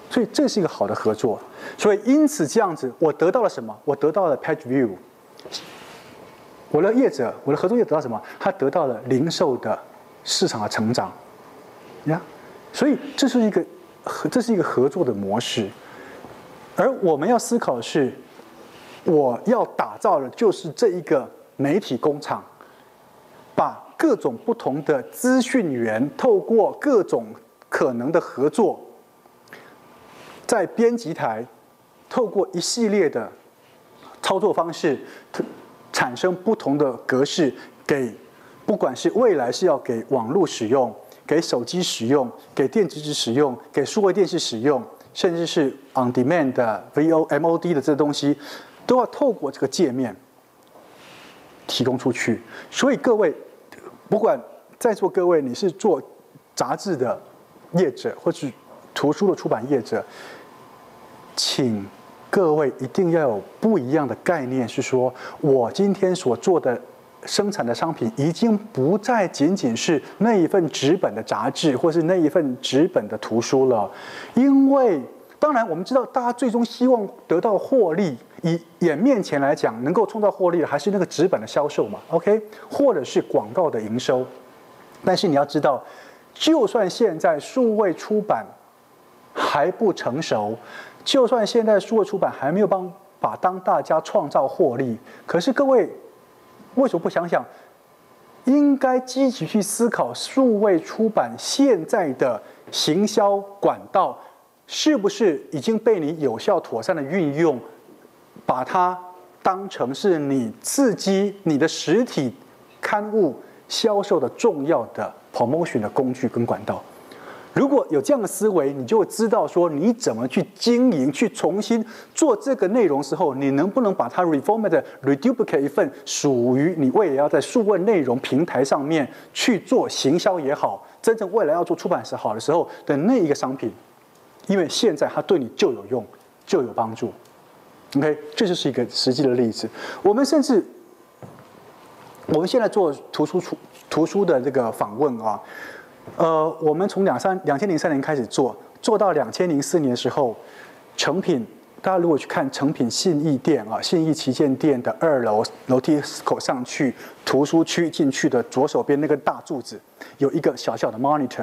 所以这是一个好的合作。所以因此这样子，我得到了什么？我得到了 Page View。我的业者，我的合作业得到什么？他得到了零售的市场的成长，呀，所以这是一个这是一个合作的模式。而我们要思考的是，我要打造的就是这一个媒体工厂，把各种不同的资讯源透过各种可能的合作，在编辑台透过一系列的操作方式，产生不同的格式，给不管是未来是要给网络使用、给手机使用、给电子纸使用、给数位电视使用，甚至是 on demand 的 V O M O D 的这东西，都要透过这个界面提供出去。所以各位，不管在座各位你是做杂志的业者，或是图书的出版业者，请各位一定要有不一样的概念，是说我今天所做的生产的商品，已经不再仅仅是那一份纸本的杂志，或是那一份纸本的图书了。因为当然我们知道，大家最终希望得到获利，以眼面前来讲，能够创造获利的还是那个纸本的销售嘛 ，OK， 或者是广告的营收。但是你要知道，就算现在数位出版还不成熟，就算现在数位出版还没有帮把当大家创造获利，可是各位为什么不想想，应该积极去思考数位出版现在的行销管道是不是已经被你有效妥善的运用，把它当成是你刺激你的实体刊物销售的重要的 promotion 的工具跟管道。如果有这样的思维，你就会知道说你怎么去经营，去重新做这个内容的时候，你能不能把它 reformat reduplicate 一份属于你未来要在数位内容平台上面去做行销也好，真正未来要做出版社好的时候的那一个商品，因为现在它对你就有用，就有帮助。OK， 这就是一个实际的例子。我们甚至我们现在做图书出图书的这个访问啊。呃，我们从两三两千零三年开始做，做到两千零四年的时候，诚品，大家如果去看诚品信义店啊，信义旗舰店的二楼楼梯口上去，图书区进去的左手边那个大柱子，有一个小小的 monitor，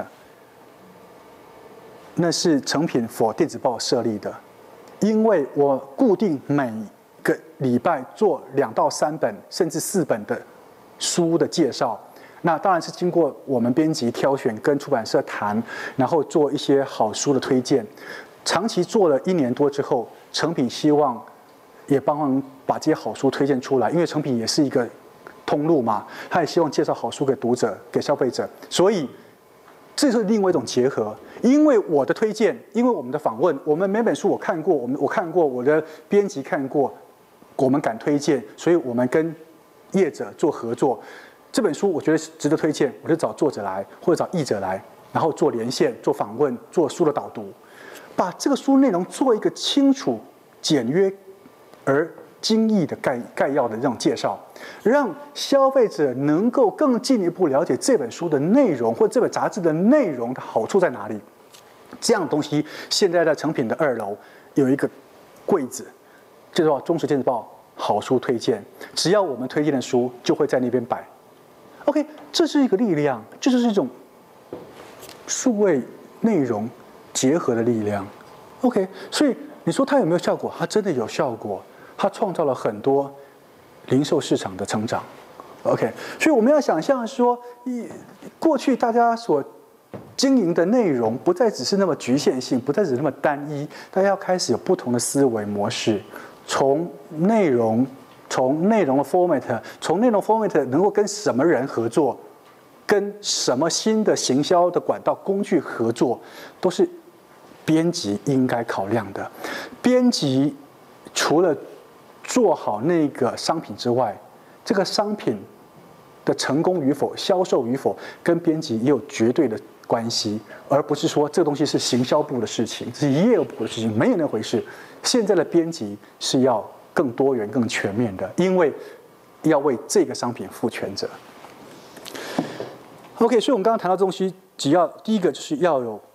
那是诚品 for 电子报设立的，因为我固定每个礼拜做两到三本甚至四本的书的介绍。那当然是经过我们编辑挑选，跟出版社谈，然后做一些好书的推荐。长期做了一年多之后，诚品希望也帮忙把这些好书推荐出来，因为诚品也是一个通路嘛，他也希望介绍好书给读者、给消费者。所以这是另外一种结合。因为我的推荐，因为我们的访问，我们每本书我看过，我们我看过，我的编辑看过，我们敢推荐，所以我们跟业者做合作。这本书我觉得值得推荐，我就找作者来，或者找译者来，然后做连线、做访问、做书的导读，把这个书内容做一个清楚、简约而精益的概概要的这种介绍，让消费者能够更进一步了解这本书的内容或这本杂志的内容的好处在哪里。这样的东西现在在诚品的二楼有一个柜子，叫做中时电子报好书推荐，只要我们推荐的书就会在那边摆。OK， 这是一个力量，这就是一种数位内容结合的力量。OK， 所以你说它有没有效果？它真的有效果，它创造了很多零售市场的成长。OK， 所以我们要想象说，过去大家所经营的内容不再只是那么局限性，不再只是那么单一，大家要开始有不同的思维模式，从内容。从内容的 format， 从内容 format 能够跟什么人合作，跟什么新的行销的管道工具合作，都是编辑应该考量的。编辑除了做好那个商品之外，这个商品的成功与否、销售与否，跟编辑也有绝对的关系，而不是说这个东西是行销部的事情，是业务部的事情，没有那回事。现在的编辑是要更多元、更全面的，因为要为这个商品负全责。OK， 所以我们刚刚谈到这东西，只要第一个就是要有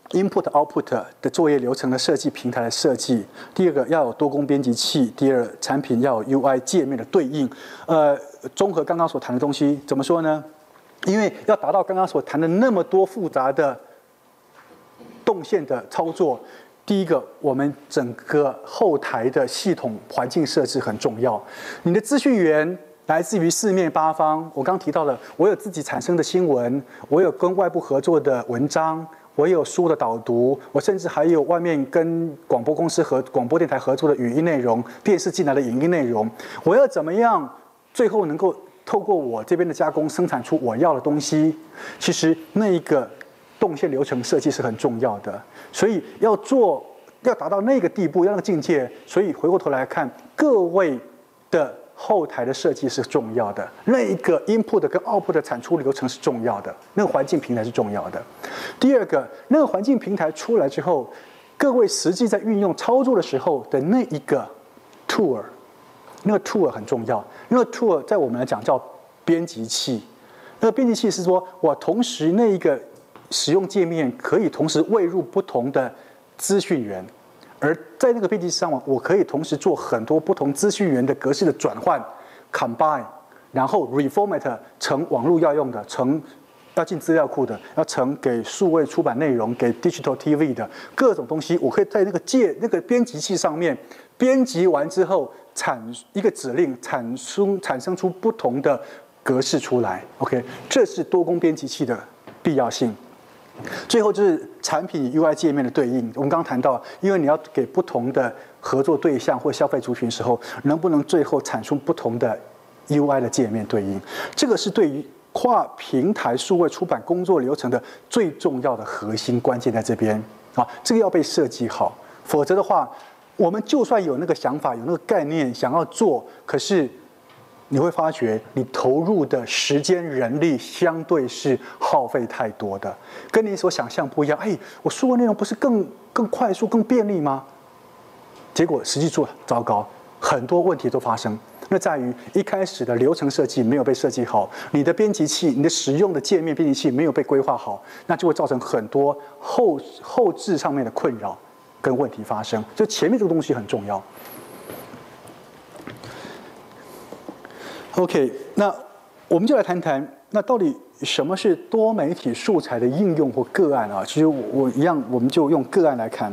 input output 的作业流程的设计，平台的设计。第二个要有多工编辑器，第二产品要有 U I 界面的对应。呃，综合刚刚所谈的东西，怎么说呢？因为要达到刚刚所谈的那么多复杂的动线的操作，第一个，我们整个后台的系统环境设置很重要。你的资讯源来自于四面八方，我刚提到了，我有自己产生的新闻，我有跟外部合作的文章。我也有书的导读，我甚至还有外面跟广播公司和广播电台合作的语音内容，电视进来的影音内容。我要怎么样最后能够透过我这边的加工生产出我要的东西？其实那一个动线流程设计是很重要的，所以要做要达到那个地步，要那个境界。所以回过头来看，各位的后台的设计是重要的，那一个 input 跟 output 的产出流程是重要的，那个环境平台是重要的。第二个，那个环境平台出来之后，各位实际在运用操作的时候的那一个 tool， 那个 tool 很重要。那个 tool 在我们来讲叫编辑器。那个编辑器是说我同时那一个使用界面可以同时喂入不同的资讯源。而在那个编辑器上，我可以同时做很多不同资讯源的格式的转换 ，combine， 然后 reformat 成网络要用的，成要进资料库的，要成给数位出版内容、给 digital T V 的各种东西，我可以在那个界那个编辑器上面编辑完之后，产一个指令产生产生出不同的格式出来。OK， 这是多工编辑器的必要性。最后就是产品与 U I 界面的对应。我们刚刚谈到，因为你要给不同的合作对象或消费族群时候，能不能最后产出不同的 U I 的界面对应？这个是对于跨平台数位出版工作流程的最重要的核心关键在这边啊，这个要被设计好，否则的话，我们就算有那个想法、有那个概念想要做，可是你会发觉，你投入的时间、人力相对是耗费太多的，跟你所想象不一样。哎，我数位内容不是更更快速、更便利吗？结果实际做糟糕，很多问题都发生。那在于一开始的流程设计没有被设计好，你的编辑器、你的使用的界面编辑器没有被规划好，那就会造成很多后后置上面的困扰跟问题发生。就前面这个东西很重要。OK， 那我们就来谈谈，那到底什么是多媒体素材的应用或个案啊？其实我我一样，我们就用个案来看。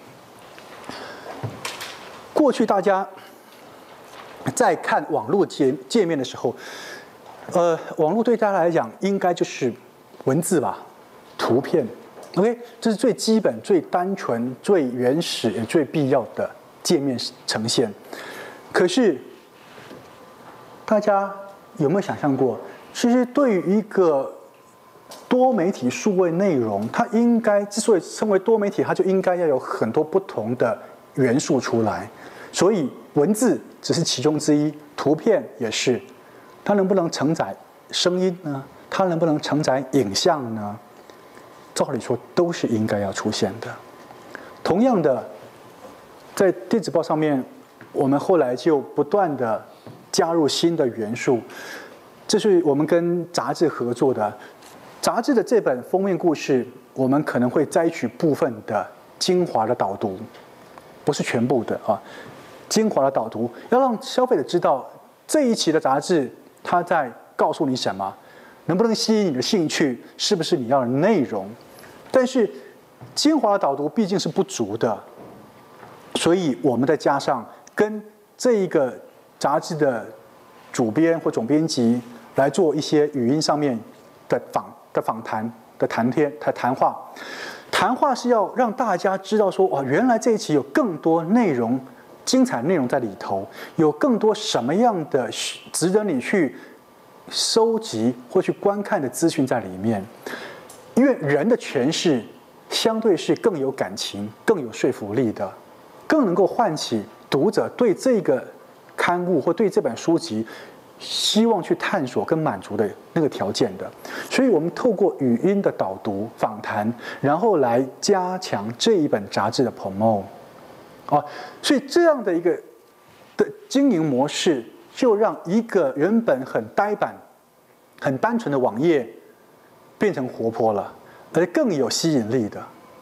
过去大家在看网络界界面的时候，呃，网络对大家来讲应该就是文字吧，图片 ，OK， 这是最基本、最单纯、最原始也最必要的界面呈现。可是大家有没有想象过，其实对于一个多媒体数位内容，它应该之所以称为多媒体，它就应该要有很多不同的元素出来。所以文字只是其中之一，图片也是。它能不能承载声音呢？它能不能承载影像呢？照理说都是应该要出现的。同样的，在电子报上面，我们后来就不断的加入新的元素，这是我们跟杂志合作的。杂志的这本封面故事，我们可能会摘取部分的精华的导读，不是全部的啊。精华的导读要让消费者知道这一期的杂志它在告诉你什么，能不能吸引你的兴趣，是不是你要的内容。但是精华的导读毕竟是不足的，所以我们再加上跟这一个杂志的主编或总编辑来做一些语音上面的访的访谈的谈天的谈话。谈话是要让大家知道说，哇，原来这一期有更多内容、精彩内容在里头，有更多什么样的值得你去收集或去观看的资讯在里面。因为人的诠释相对是更有感情、更有说服力的，更能够唤起读者对这个刊物或对这本书籍希望去探索跟满足的那个条件的。所以我们透过语音的导读访谈，然后来加强这一本杂志的 promote 啊，所以这样的一个的经营模式，就让一个原本很呆板、很单纯的网页变成活泼了，而更有吸引力的。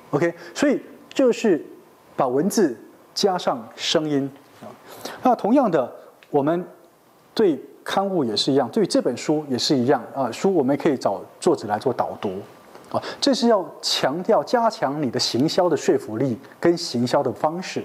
OK， 所以就是把文字加上声音啊。那同样的，我们对刊物也是一样，对这本书也是一样啊。书我们可以找作者来做导读啊，这是要强调加强你的行销的说服力跟行销的方式。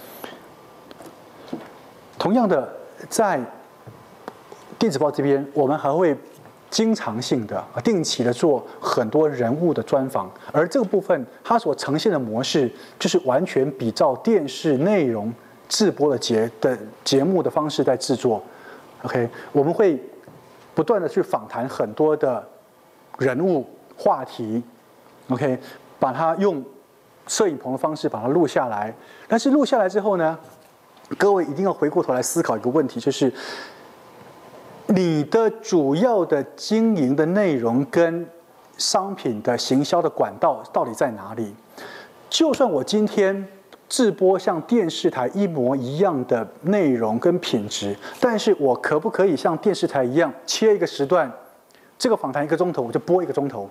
同样的，在电子报这边，我们还会经常性的、定期的做很多人物的专访，而这个部分它所呈现的模式，就是完全比照电视内容制播的节的节目的方式在制作。OK， 我们会不断的去访谈很多的人物话题 ，OK， 把它用摄影棚的方式把它录下来。但是录下来之后呢，各位一定要回过头来思考一个问题，就是你的主要的经营的内容跟商品的行销的管道到底在哪里？就算我今天制播像电视台一模一样的内容跟品质，但是我可不可以像电视台一样切一个时段，这个访谈一个钟头，我就播一个钟头？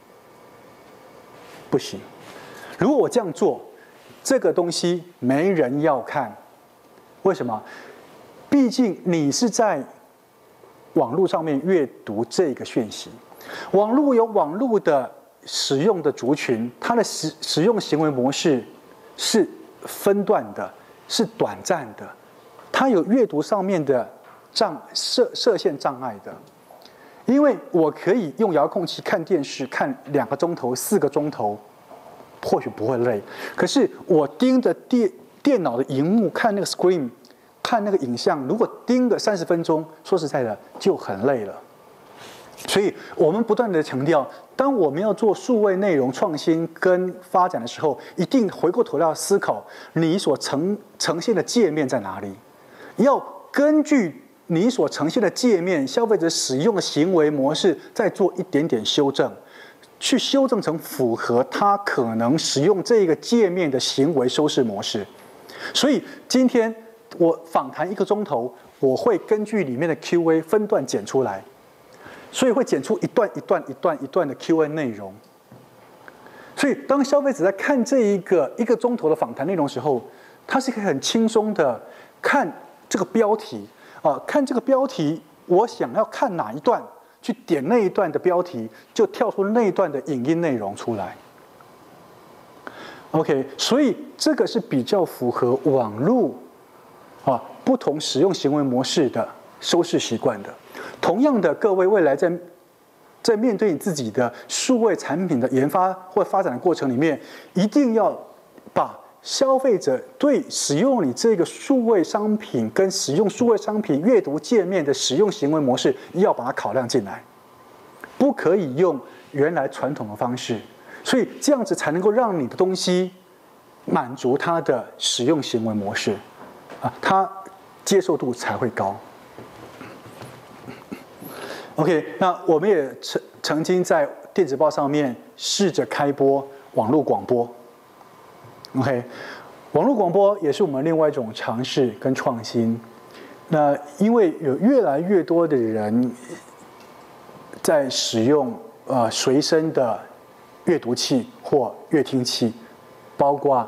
不行。如果我这样做，这个东西没人要看。为什么？毕竟你是在网络上面阅读这个讯息，网络有网络的使用的族群，它的使使用行为模式是分段的，是短暂的，它有阅读上面的障射射线障碍的。因为我可以用遥控器看电视，看两个钟头、四个钟头，或许不会累。可是我盯着电电脑的荧幕看那个 screen。看那个影像，如果盯个三十分钟，说实在的就很累了。所以我们不断的强调，当我们要做数位内容创新跟发展的时候，一定回过头来要思考你所呈呈现的界面在哪里，要根据你所呈现的界面，消费者使用的行为模式，再做一点点修正，去修正成符合他可能使用这个界面的行为收视模式。所以今天我访谈一个钟头，我会根据里面的 Q A 分段剪出来，所以会剪出一段一段一段一段的 Q A 内容。所以当消费者在看这一个一个钟头的访谈内容的时候，他是可以很轻松的看这个标题啊、呃，看这个标题，我想要看哪一段，去点那一段的标题，就跳出那一段的影音内容出来。OK， 所以这个是比较符合网络啊不同使用行为模式的收视习惯的。同样的，各位未来在在面对你自己的数位产品的研发或发展的过程里面，一定要把消费者对使用你这个数位商品跟使用数位商品阅读界面的使用行为模式，要把它考量进来，不可以用原来传统的方式。所以这样子才能够让你的东西满足它的使用行为模式，啊，它接受度才会高。OK， 那我们也曾曾经在电子报上面试着开播网络广播。OK， 网络广播也是我们另外一种尝试跟创新。那因为有越来越多的人在使用呃随身的阅读器或阅听器，包括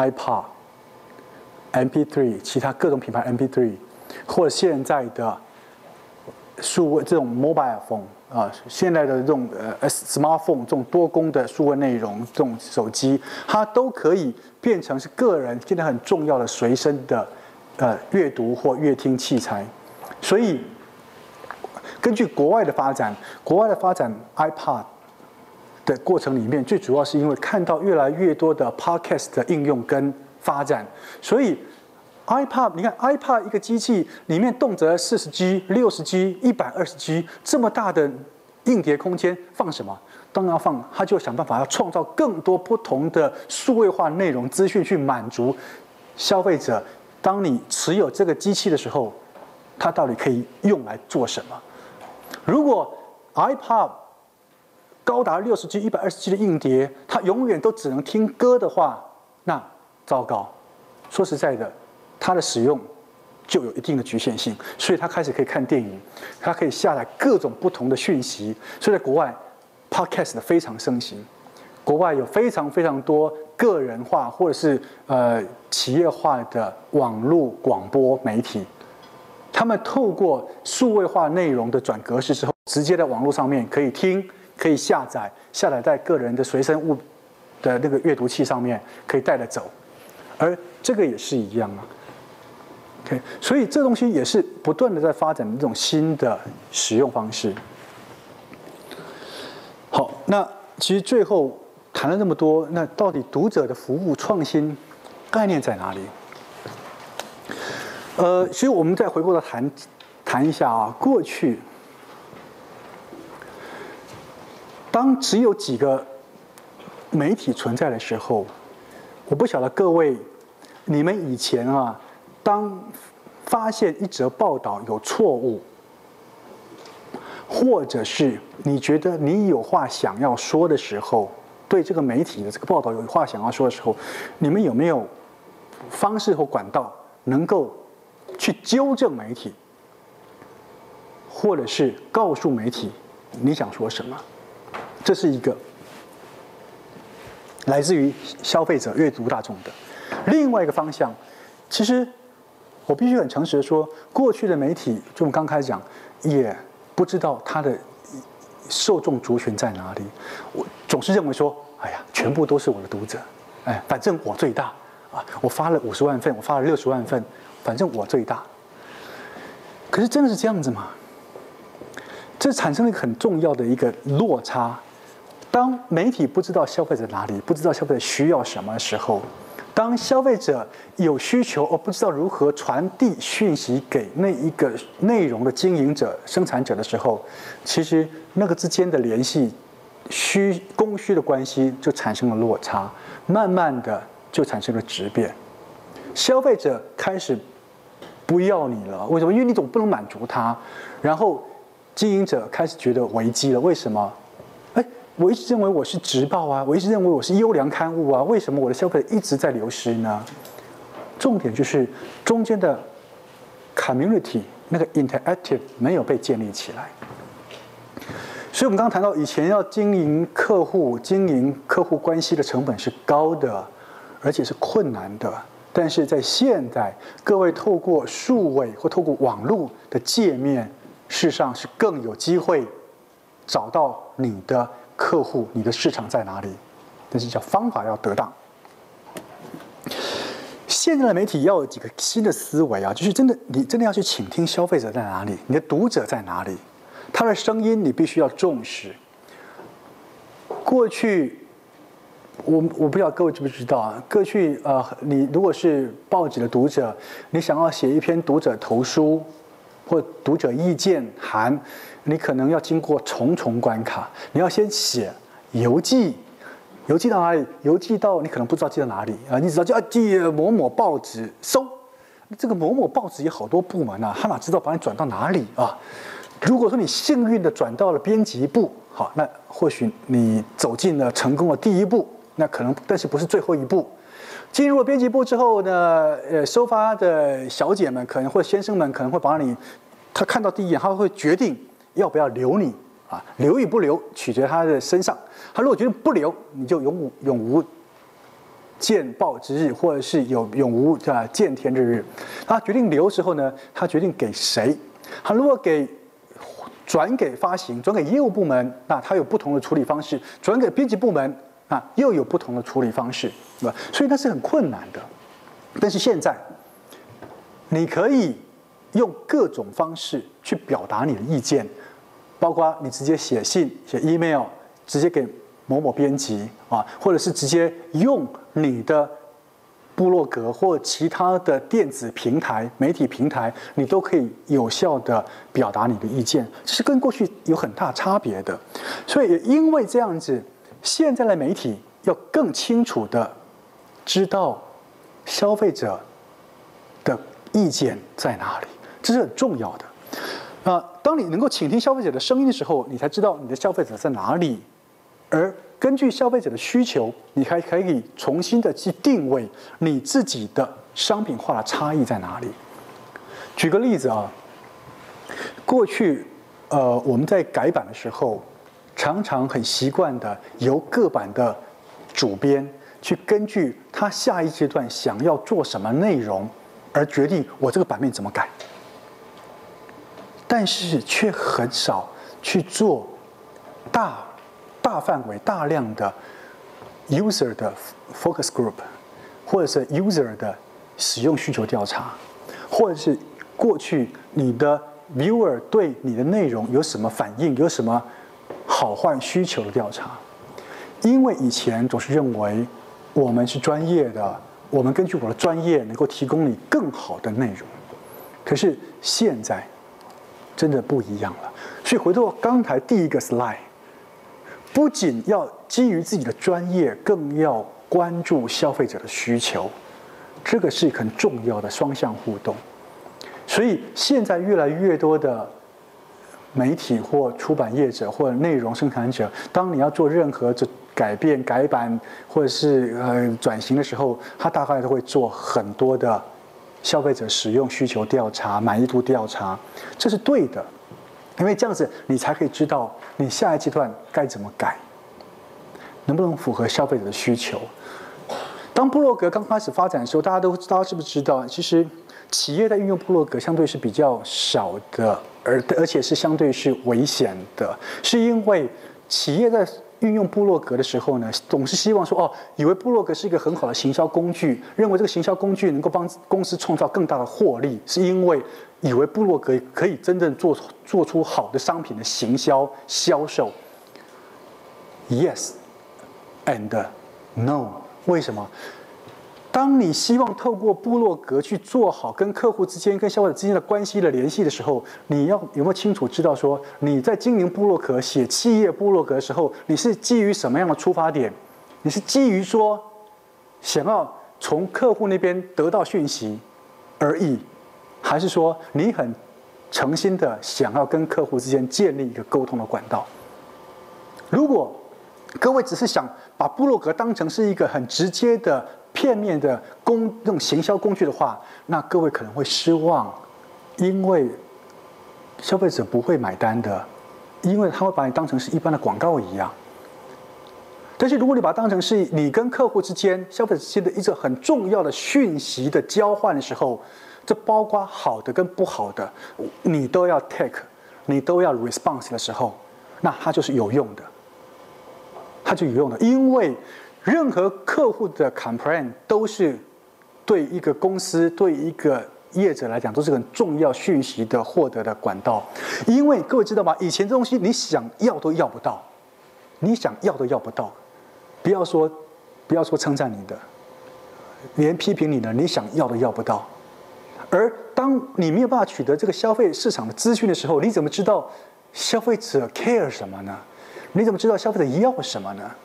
iPod、M P 三， 其他各种品牌 M P 三， 或者现在的数位这种 mobile phone 啊，现在的这种呃 smartphone 这种多功的数位内容，这种手机，它都可以变成是个人现在很重要的随身的呃阅读或阅听器材。所以根据国外的发展，国外的发展 iPod 的过程里面，最主要是因为看到越来越多的 podcast 的应用跟发展，所以 iPod， 你看 iPod 一个机器里面动辄四十 G、六十 G、一百二十 G 这么大的硬碟空间，放什么？当然要放，他就想办法要创造更多不同的数位化内容资讯，去满足消费者。当你持有这个机器的时候，它到底可以用来做什么？如果 iPod 高达六十 G、一百二十 G 的硬碟，它永远都只能听歌的话，那糟糕。说实在的，它的使用就有一定的局限性，所以它开始可以看电影，它可以下载各种不同的讯息，所以在国外 Podcast 非常盛行。 国外有非常非常多个人化或者是呃企业化的网络广播媒体，他们透过数位化内容的转格式之后，直接在网络上面可以听、可以下载，下载在个人的随身物的那个阅读器上面，可以带着走。而这个也是一样啊。OK， 所以这东西也是不断的在发展这种新的使用方式。好，那其实最后谈了那么多，那到底读者的服务创新概念在哪里？呃，其实我们再回过头谈谈一下啊，过去当只有几个媒体存在的时候，我不晓得各位你们以前啊，当发现一则报道有错误，或者是你觉得你有话想要说的时候，对这个媒体的这个报道有话想要说的时候，你们有没有方式或管道能够去纠正媒体，或者是告诉媒体你想说什么？这是一个来自于消费者、阅读大众的。另外一个方向，其实我必须很诚实的说，过去的媒体，就我们刚开始讲，也不知道它的受众族群在哪里。我总是认为说，哎呀，全部都是我的读者，哎，反正我最大啊！我发了五十万份，我发了六十万份，反正我最大。可是真的是这样子吗？这产生了一个很重要的一个落差。当媒体不知道消费者哪里，不知道消费者需要什么的时候，当消费者有需求而不知道如何传递讯息给那一个内容的经营者、生产者的时候，其实那个之间的联系、需供需的关系就产生了落差，慢慢的就产生了质变。消费者开始不要你了，为什么？因为你总不能满足他。然后经营者开始觉得危机了，为什么？哎，我一直认为我是直报啊，我一直认为我是优良刊物啊，为什么我的消费者一直在流失呢？重点就是中间的 community 那个 interactive 没有被建立起来。所以我们刚刚谈到，以前要经营客户、经营客户关系的成本是高的，而且是困难的。但是在现在，各位透过数位或透过网络的界面，事实上是更有机会找到你的客户、你的市场在哪里。但是叫方法要得当。现在的媒体要有几个新的思维啊，就是真的，你真的要去倾听消费者在哪里，你的读者在哪里，他的声音你必须要重视。过去，我我不知道各位知不知道啊？过去呃，你如果是报纸的读者，你想要写一篇读者投书或读者意见函，你可能要经过重重关卡。你要先写邮寄，邮寄到哪里？邮寄到你可能不知道寄到哪里啊，你只知道就要寄某某报纸收。这个某某报纸有好多部门啊，他哪知道把你转到哪里啊？如果说你幸运的转到了编辑部，好，那或许你走进了成功的第一步，那可能但是不是最后一步。进入了编辑部之后呢，呃，收发的小姐们可能或先生们可能会把你，他看到第一眼，他会决定要不要留你啊，留与不留取决他的身上。他如果决定不留，你就永无永无见报之日，或者是有永无啊见天之日。他决定留之后呢，他决定给谁？他如果给转给发行，转给业务部门，那他有不同的处理方式；转给编辑部门，啊，又有不同的处理方式，对吧？所以那是很困难的。但是现在，你可以用各种方式去表达你的意见，包括你直接写信、写 email， 直接给某某编辑啊，或者是直接用你的部落格或其他的电子平台、媒体平台，你都可以有效的表达你的意见，这是跟过去有很大差别的。所以也因为这样子，现在的媒体要更清楚的知道消费者的意见在哪里，这是很重要的。啊，当你能够倾听消费者的声音的时候，你才知道你的消费者在哪里，而根据消费者的需求，你还可以重新的去定位你自己的商品化的差异在哪里。举个例子啊，过去呃我们在改版的时候，常常很习惯的由各版的主编去根据他下一阶段想要做什么内容而决定我这个版面怎么改，但是却很少去做大大范围、大量的 user 的 focus group， 或者是 user 的使用需求调查，或者是过去你的 viewer 对你的内容有什么反应，有什么好坏需求的调查。因为以前总是认为我们是专业的，我们根据我的专业能够提供你更好的内容。可是现在真的不一样了。所以回到刚才第一个 slide， 不仅要基于自己的专业，更要关注消费者的需求，这个是很重要的双向互动。所以现在越来越多的媒体或出版业者或内容生产者，当你要做任何这改变、改版或者是呃转型的时候，他大概都会做很多的消费者使用需求调查、满意度调查，这是对的，因为这样子你才可以知道你下一阶段该怎么改，能不能符合消费者的需求。当部落格刚开始发展的时候，大家都大家是不是知道，其实企业在运用部落格相对是比较少的，而而且是相对是危险的，是因为企业在运用部落格的时候呢，总是希望说哦，以为部落格是一个很好的行销工具，认为这个行销工具能够帮公司创造更大的获利，是因为以为部落格可以真正做做出好的商品的行销销售。Yes and no， 为什么？当你希望透过部落格去做好跟客户之间、跟消费者之间的关系的联系的时候，你要有没有清楚知道说，你在经营部落格、写企业部落格的时候，你是基于什么样的出发点？你是基于说想要从客户那边得到讯息而已，还是说你很诚心的想要跟客户之间建立一个沟通的管道？如果各位只是想把部落格当成是一个很直接的片面的工这种行销工具的话，那各位可能会失望，因为消费者不会买单的，因为他会把你当成是一般的广告一样。但是如果你把它当成是你跟客户之间、消费者之间的一个很重要的讯息的交换的时候，这包括好的跟不好的，你都要 take， 你都要 response 的时候，那它就是有用的，它就有用的，因为任何客户的 complaint 都是对一个公司、对一个业者来讲，都是很重要讯息的获得的管道。因为各位知道吗？以前这东西你想要都要不到，你想要都要不到。不要说，不要说称赞你的，连批评你的，你想要都要不到。而当你没有办法取得这个消费市场的资讯的时候，你怎么知道消费者 care 什么呢？你怎么知道消费者要什么呢？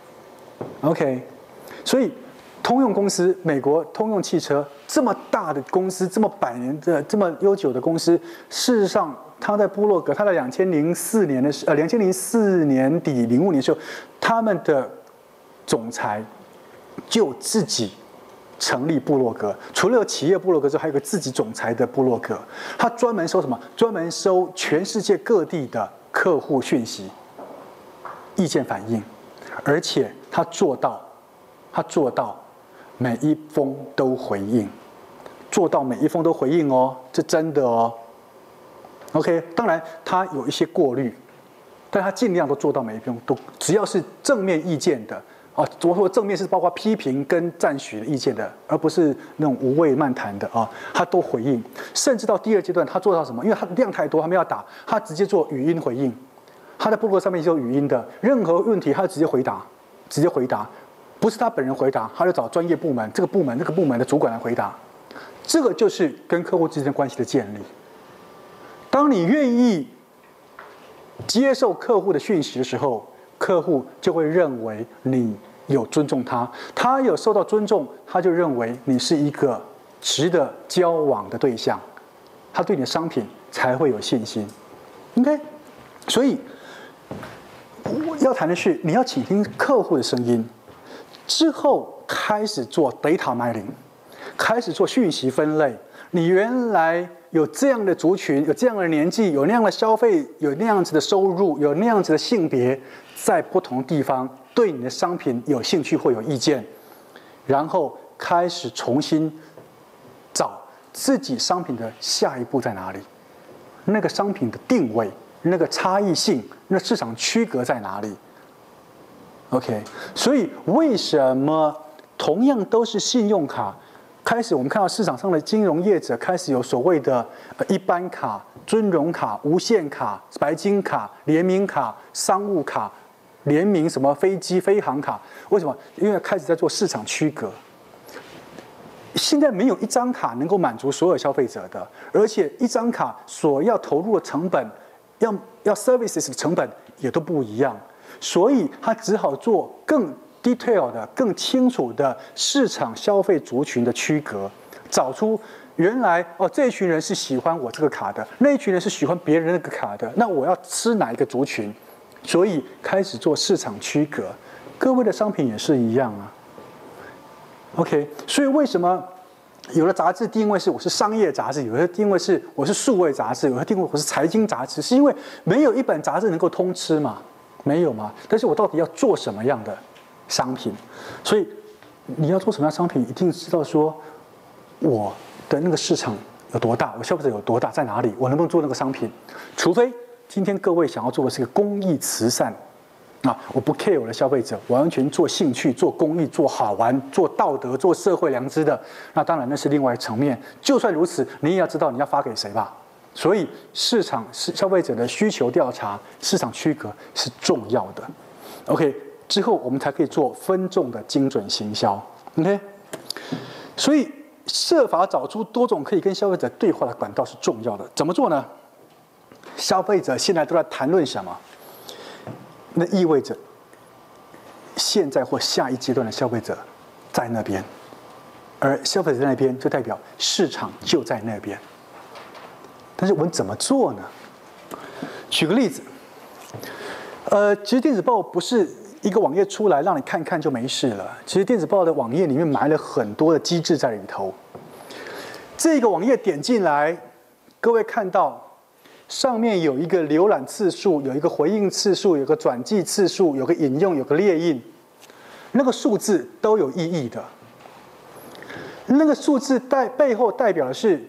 OK， 所以通用公司，美国通用汽车这么大的公司，这么百年的、这么悠久的公司，事实上，他在部落格，他在两千零四年的时，呃，两千零四年底、零五年的时候，他们的总裁就自己成立部落格，除了有企业部落格之后，还有个自己总裁的部落格，他专门收什么？专门收全世界各地的客户讯息、意见反应，而且他做到，他做到每一封都回应，做到每一封都回应哦，这真的哦。OK， 当然他有一些过滤，但他尽量都做到每一封都，只要是正面意见的啊，我说正面是包括批评跟赞许的意见的，而不是那种无谓漫谈的啊，他都回应。甚至到第二阶段，他做到什么？因为他量太多，他们要打，他直接做语音回应。他在部落格上面就有语音的，任何问题他就直接回答，直接回答，不是他本人回答，他就找专业部门，这个部门那个部门的主管来回答。这个就是跟客户之间关系的建立。当你愿意接受客户的讯息的时候，客户就会认为你有尊重他，他有受到尊重，他就认为你是一个值得交往的对象，他对你的商品才会有信心。OK， 所以我要谈的是，你要倾听客户的声音，之后开始做 data mining， 开始做讯息分类。你原来有这样的族群，有这样的年纪，有那样的消费，有那样子的收入，有那样子的性别，在不同地方对你的商品有兴趣或有意见，然后开始重新找自己商品的下一步在哪里，那个商品的定位、那个差异性、那市场区隔在哪里 ？OK， 所以为什么同样都是信用卡，开始我们看到市场上的金融业者开始有所谓的呃一般卡、尊荣卡、无限卡、白金卡、联名卡、商务卡、联名什么飞机、飞航卡？为什么？因为开始在做市场区隔。现在没有一张卡能够满足所有消费者的，而且一张卡所要投入的成本，要要 services 的成本也都不一样，所以他只好做更 detail 的、更清楚的市场消费族群的区隔，找出原来哦这一群人是喜欢我这个卡的，那一群人是喜欢别人那个卡的，那我要吃哪一个族群？所以开始做市场区隔。各位的商品也是一样啊。OK， 所以为什么有的杂志定位是我是商业杂志，有的定位是我是数位杂志，有的定位我是财经杂志，是因为没有一本杂志能够通吃嘛？没有嘛？但是我到底要做什么样的商品？所以你要做什么样的商品，一定知道说我的那个市场有多大，我消费者有多大，在哪里，我能不能做那个商品？除非今天各位想要做的是个公益慈善。啊！我不 care 我的消费者，我完全做兴趣、做公益、做好玩、做道德、做社会良知的。那当然那是另外一层面。就算如此，你也要知道你要发给谁吧。所以市场是消费者的需求调查、市场区隔是重要的。OK， 之后我们才可以做分众的精准行销。OK， 所以设法找出多种可以跟消费者对话的管道是重要的。怎么做呢？消费者现在都在谈论什么？那意味着，现在或下一阶段的消费者在那边，而消费者在那边就代表市场就在那边。但是我们怎么做呢？举个例子，呃，其实电子报不是一个网页出来让你看看就没事了。其实电子报的网页里面埋了很多的机制在里头。这个网页点进来，各位看到。上面有一个浏览次数，有一个回应次数，有个转寄次数，有个引用，有个列印，那个数字都有意义的。那个数字代背后代表的是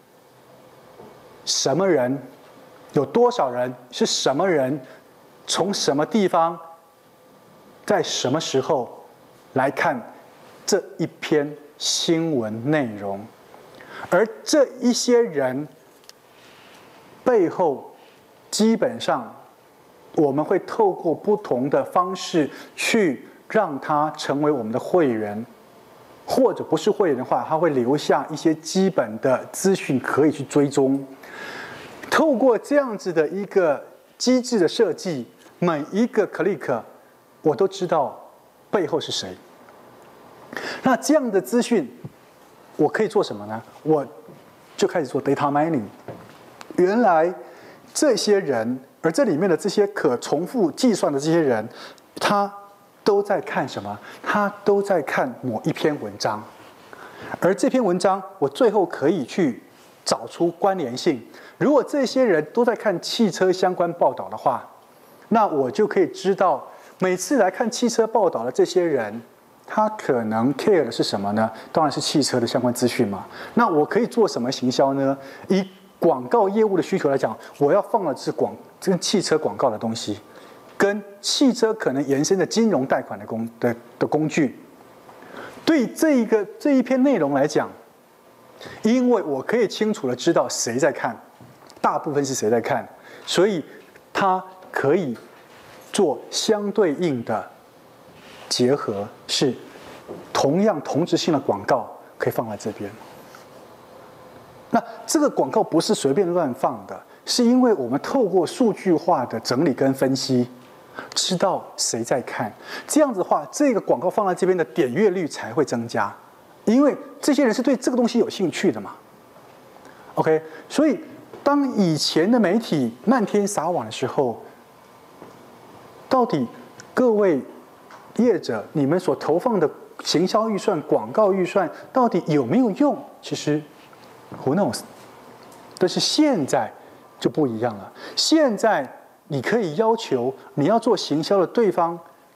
什么人，有多少人，是什么人，从什么地方，在什么时候来看这一篇新闻内容，而这一些人。背后基本上，我们会透过不同的方式去让他成为我们的会员，或者不是会员的话，他会留下一些基本的资讯可以去追踪。透过这样子的一个机制的设计，每一个 click 我都知道背后是谁。那这样的资讯，我可以做什么呢？我就开始做 data mining。原来这些人，而这里面的这些可重复计算的这些人，他都在看什么？他都在看某一篇文章，而这篇文章我最后可以去找出关联性。如果这些人都在看汽车相关报道的话，那我就可以知道，每次来看汽车报道的这些人，他可能 care 的是什么呢？当然是汽车的相关资讯嘛。那我可以做什么行销呢？以广告业务的需求来讲，我要放的是广跟汽车广告的东西，跟汽车可能延伸的金融贷款的工的的工具。对这一个这一篇内容来讲，因为我可以清楚的知道谁在看，大部分是谁在看，所以它可以做相对应的结合，是同样同质性的广告可以放在这边。那这个广告不是随便乱放的，是因为我们透过数据化的整理跟分析，知道谁在看。这样子的话，这个广告放在这边的点阅率才会增加，因为这些人是对这个东西有兴趣的嘛。OK， 所以当以前的媒体漫天撒网的时候，到底各位业者，你们所投放的行销预算、广告预算，到底有没有用？其实 ，Who knows？ 但是现在就不一样了。现在你可以要求你要做行销的对方，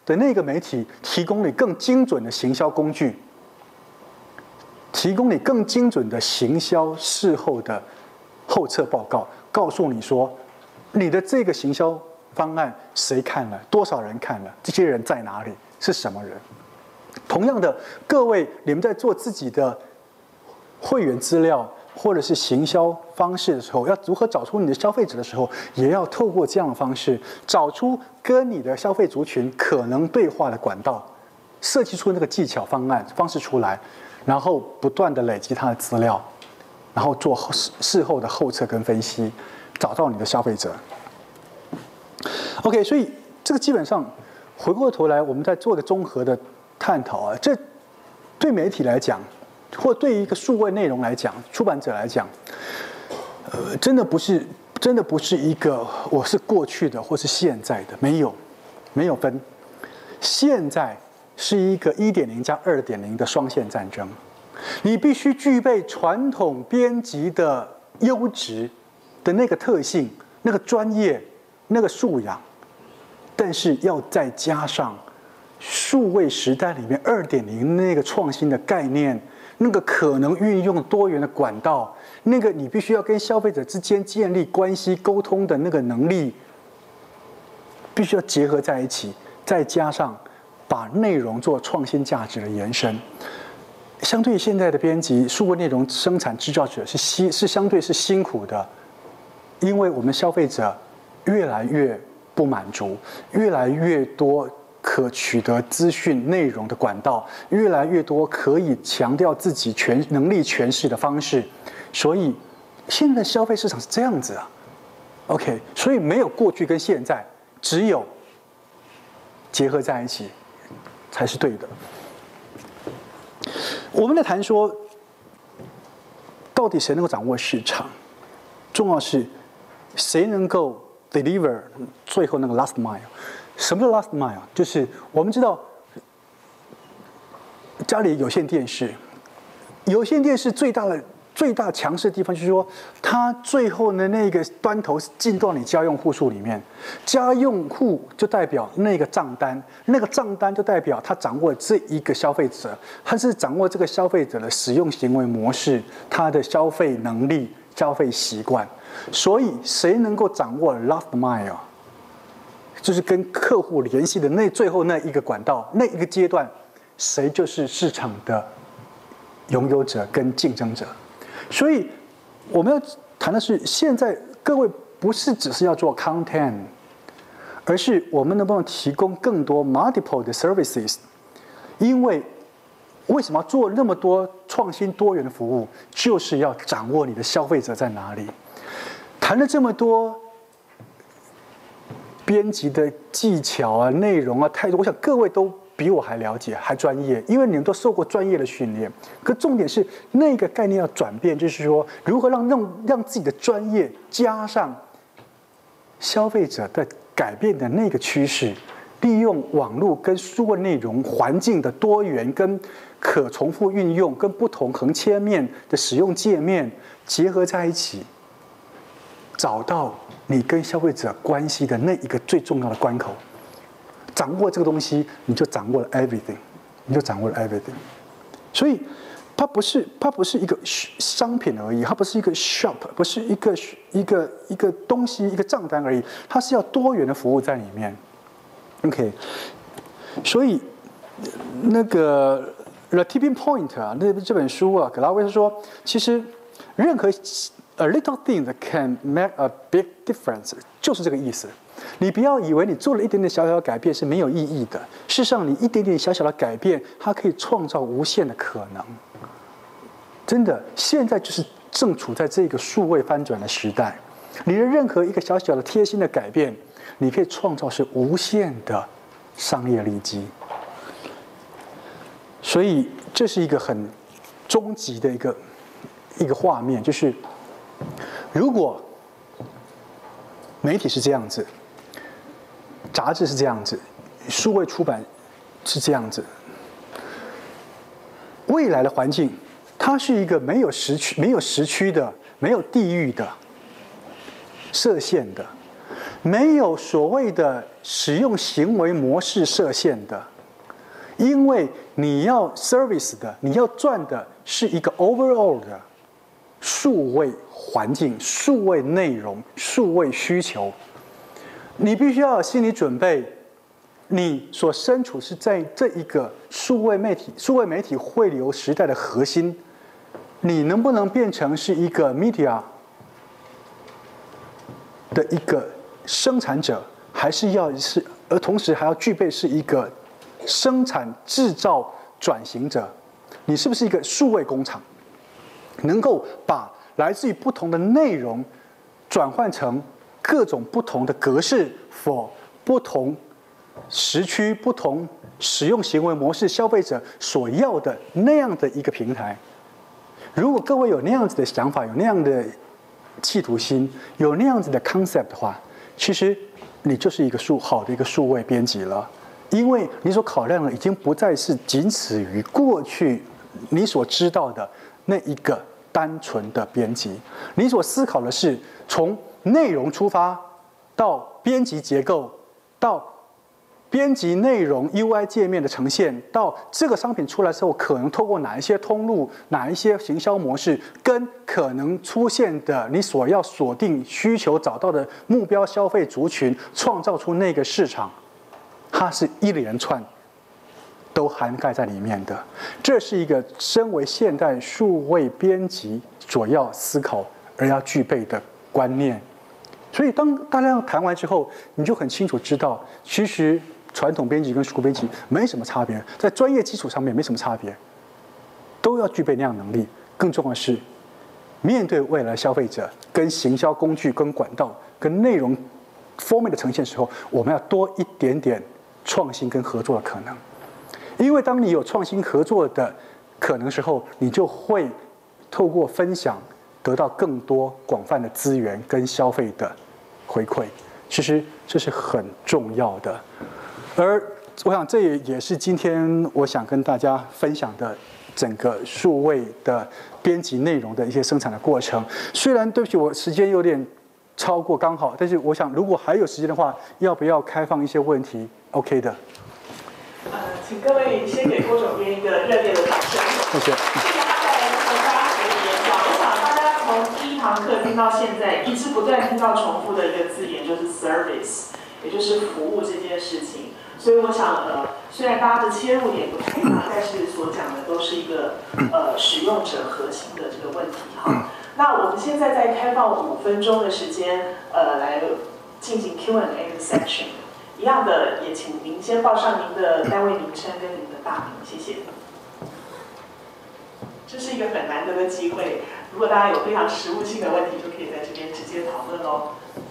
的那个媒体提供你更精准的行销工具，提供你更精准的行销事后的后测报告，告诉你说你的这个行销方案谁看了，多少人看了，这些人在哪里，是什么人。同样的，各位你们在做自己的会员资料或者是行销方式的时候，要如何找出你的消费者的时候，也要透过这样的方式找出跟你的消费族群可能对话的管道，设计出那个技巧方案方式出来，然后不断的累积他的资料，然后做事后的后测跟分析，找到你的消费者。OK， 所以这个基本上回过头来，我们再做个综合的探讨啊，这对媒体来讲，或对于一个数位内容来讲，出版者来讲，呃，真的不是，真的不是一个我是过去的或是现在的，没有，没有分。现在是一个 一点零 加 二点零 的双线战争，你必须具备传统编辑的优质的那个特性、那个专业、那个素养，但是要再加上数位时代里面 二点零 那个创新的概念，那个可能运用多元的管道，那个你必须要跟消费者之间建立关系沟通的那个能力，必须要结合在一起，再加上把内容做创新价值的延伸。相对于现在的编辑，数位内容生产制造者是辛是相对是辛苦的，因为我们消费者越来越不满足，越来越多可取得资讯内容的管道，越来越多可以强调自己权能力诠释的方式，所以现在消费市场是这样子啊。OK， 所以没有过去跟现在，只有结合在一起才是对的。我们在谈说，到底谁能够掌握市场？重要是谁能够 deliver 最后那个 last mile。什么叫 last mile？ 就是我们知道，家里有线电视，有线电视最大的最大强势的地方就是说，它最后的那个端头进到你家用户数里面，家用户就代表那个账单，那个账单就代表他掌握这一个消费者，他是掌握这个消费者的使用行为模式，他的消费能力、消费习惯。所以，谁能够掌握 last mile？就是跟客户联系的那最后那一个管道，那一个阶段，谁就是市场的拥有者跟竞争者。所以我们要谈的是，现在各位不是只是要做 content， 而是我们能不能提供更多 multiple 的 services？ 因为为什么要做那么多创新多元的服务，就是要掌握你的消费者在哪里。谈了这么多编辑的技巧啊、内容啊、态度，我想各位都比我还了解、还专业，因为你们都受过专业的训练。可重点是那个概念要转变，就是说如何让让让自己的专业加上消费者的改变的那个趋势，利用网络跟数位内容环境的多元跟可重复运用，跟不同横切面的使用界面结合在一起，找到你跟消费者关系的那一个最重要的关口，掌握这个东西，你就掌握了 everything， 你就掌握了 everything。所以，它不是它不是一个商品而已，它不是一个 shop， 不是一个一个一个东西一个账单而已，它是要多元的服务在里面。OK， 所以那个 The Tipping Point 啊，那这本书啊，葛拉威说，其实任何A little thing that can make a big difference， 就是这个意思。你不要以为你做了一点点小小的改变是没有意义的，事实上，你一点点小小的改变，它可以创造无限的可能。真的，现在就是正处在这个数位翻转的时代，你的任何一个小小的贴心的改变，你可以创造是无限的商业利基。所以，这是一个很终极的一个一个画面，就是。如果媒体是这样子，杂志是这样子，数位出版是这样子，未来的环境，它是一个没有时区、没有时区的、没有地域的、设限的。 没有所谓的使用行为模式设限的，因为你要 service 的，你要赚的是一个 overall 的数位环境、数位内容、数位需求。你必须要有心理准备，你所身处是在这一个数位媒体、数位媒体汇流时代的核心，你能不能变成是一个 media 的一个生产者，还是要是，而同时还要具备是一个生产制造转型者？你是不是一个数位工厂，能够把来自于不同的内容转换成各种不同的格式 for 不同时区、不同使用行为模式消费者所要的那样的一个平台？如果各位有那样子的想法，有那样的企图心，有那样子的 concept 的话，其实你就是一个数好的一个数位编辑了，因为你所考量的已经不再是仅此于过去你所知道的那一个单纯的编辑，你所思考的是从内容出发，到编辑结构，到编辑内容 U I 界面的呈现，到这个商品出来之后，可能透过哪一些通路、哪一些行销模式，跟可能出现的你所要锁定需求找到的目标消费族群，创造出那个市场，它是一连串都涵盖在里面的。这是一个身为现代数位编辑所要思考而要具备的观念。所以当大家谈完之后，你就很清楚知道，其实传统编辑跟数位编辑没什么差别，在专业基础上面没什么差别，都要具备那样的能力。更重要的是，面对未来消费者、跟行销工具、跟管道、跟内容 format 的呈现的时候，我们要多一点点创新跟合作的可能。因为当你有创新合作的可能时候，你就会透过分享得到更多广泛的资源跟消费的回馈。其实这是很重要的。而我想这也也是今天我想跟大家分享的整个数位的编辑内容的一些生产的过程。虽然对不起我时间有点超过刚好，但是我想如果还有时间的话，要不要开放一些问题 ？OK 的。 呃，请各位先给郭总编一个热烈的掌声。 谢谢。 谢谢他带来的大家的演讲。我想大家从第一堂课听到现在，一直不断听到重复的一个字眼就是 service， 也就是服务这件事情。所以我想，呃，虽然大家的切入点不太大，但是所讲的都是一个呃使用者核心的这个问题哈。那我们现在在开放五分钟的时间，呃，来进行 Q and A 的 section。一样的，也请您先报上您的单位名称跟您的大名，谢谢。这是一个很难得的机会，如果大家有非常实务性的问题，就可以在这边直接讨论哦。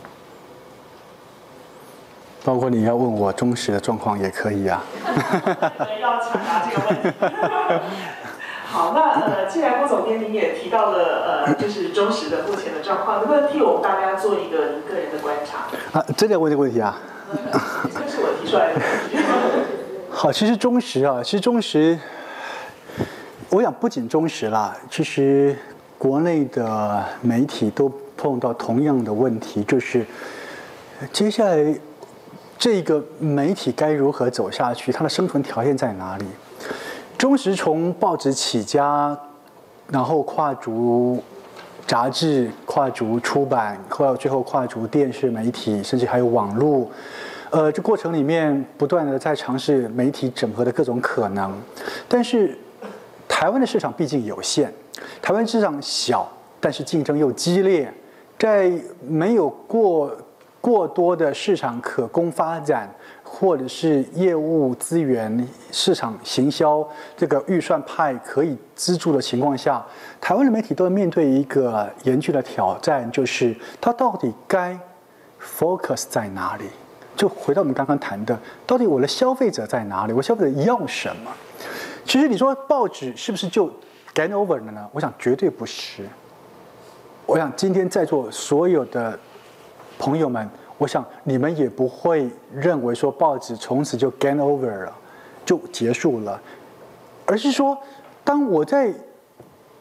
包括你要问我中时的状况也可以啊。 要抢答这个问题。好，那呃，既然郭总编您也提到了呃，就是中时的目前的状况，能不能替我们大家做一个您个人的观察？ 啊，真的要问这个问题啊？ 这是我提出来的问题。 好，其实中时啊，其实中时，我想不仅中时啦，其实国内的媒体都碰到同样的问题，就是接下来这个媒体该如何走下去，它的生存条件在哪里？中时从报纸起家，然后跨足杂志，跨足出版，后来最后跨足电视媒体，甚至还有网络。呃，这过程里面不断的在尝试媒体整合的各种可能，但是台湾的市场毕竟有限，台湾市场小，但是竞争又激烈，在没有过过多的市场可供发展，或者是业务资源、市场行销这个预算派可以资助的情况下，台湾的媒体都要面对一个严峻的挑战，就是它到底该 focus 在哪里？就回到我们刚刚谈的，到底我的消费者在哪里？我消费者要什么？其实你说报纸是不是就 gain over 了呢？我想绝对不是。我想今天在座所有的朋友们，我想你们也不会认为说报纸从此就 gain over 了，就结束了，而是说，当我在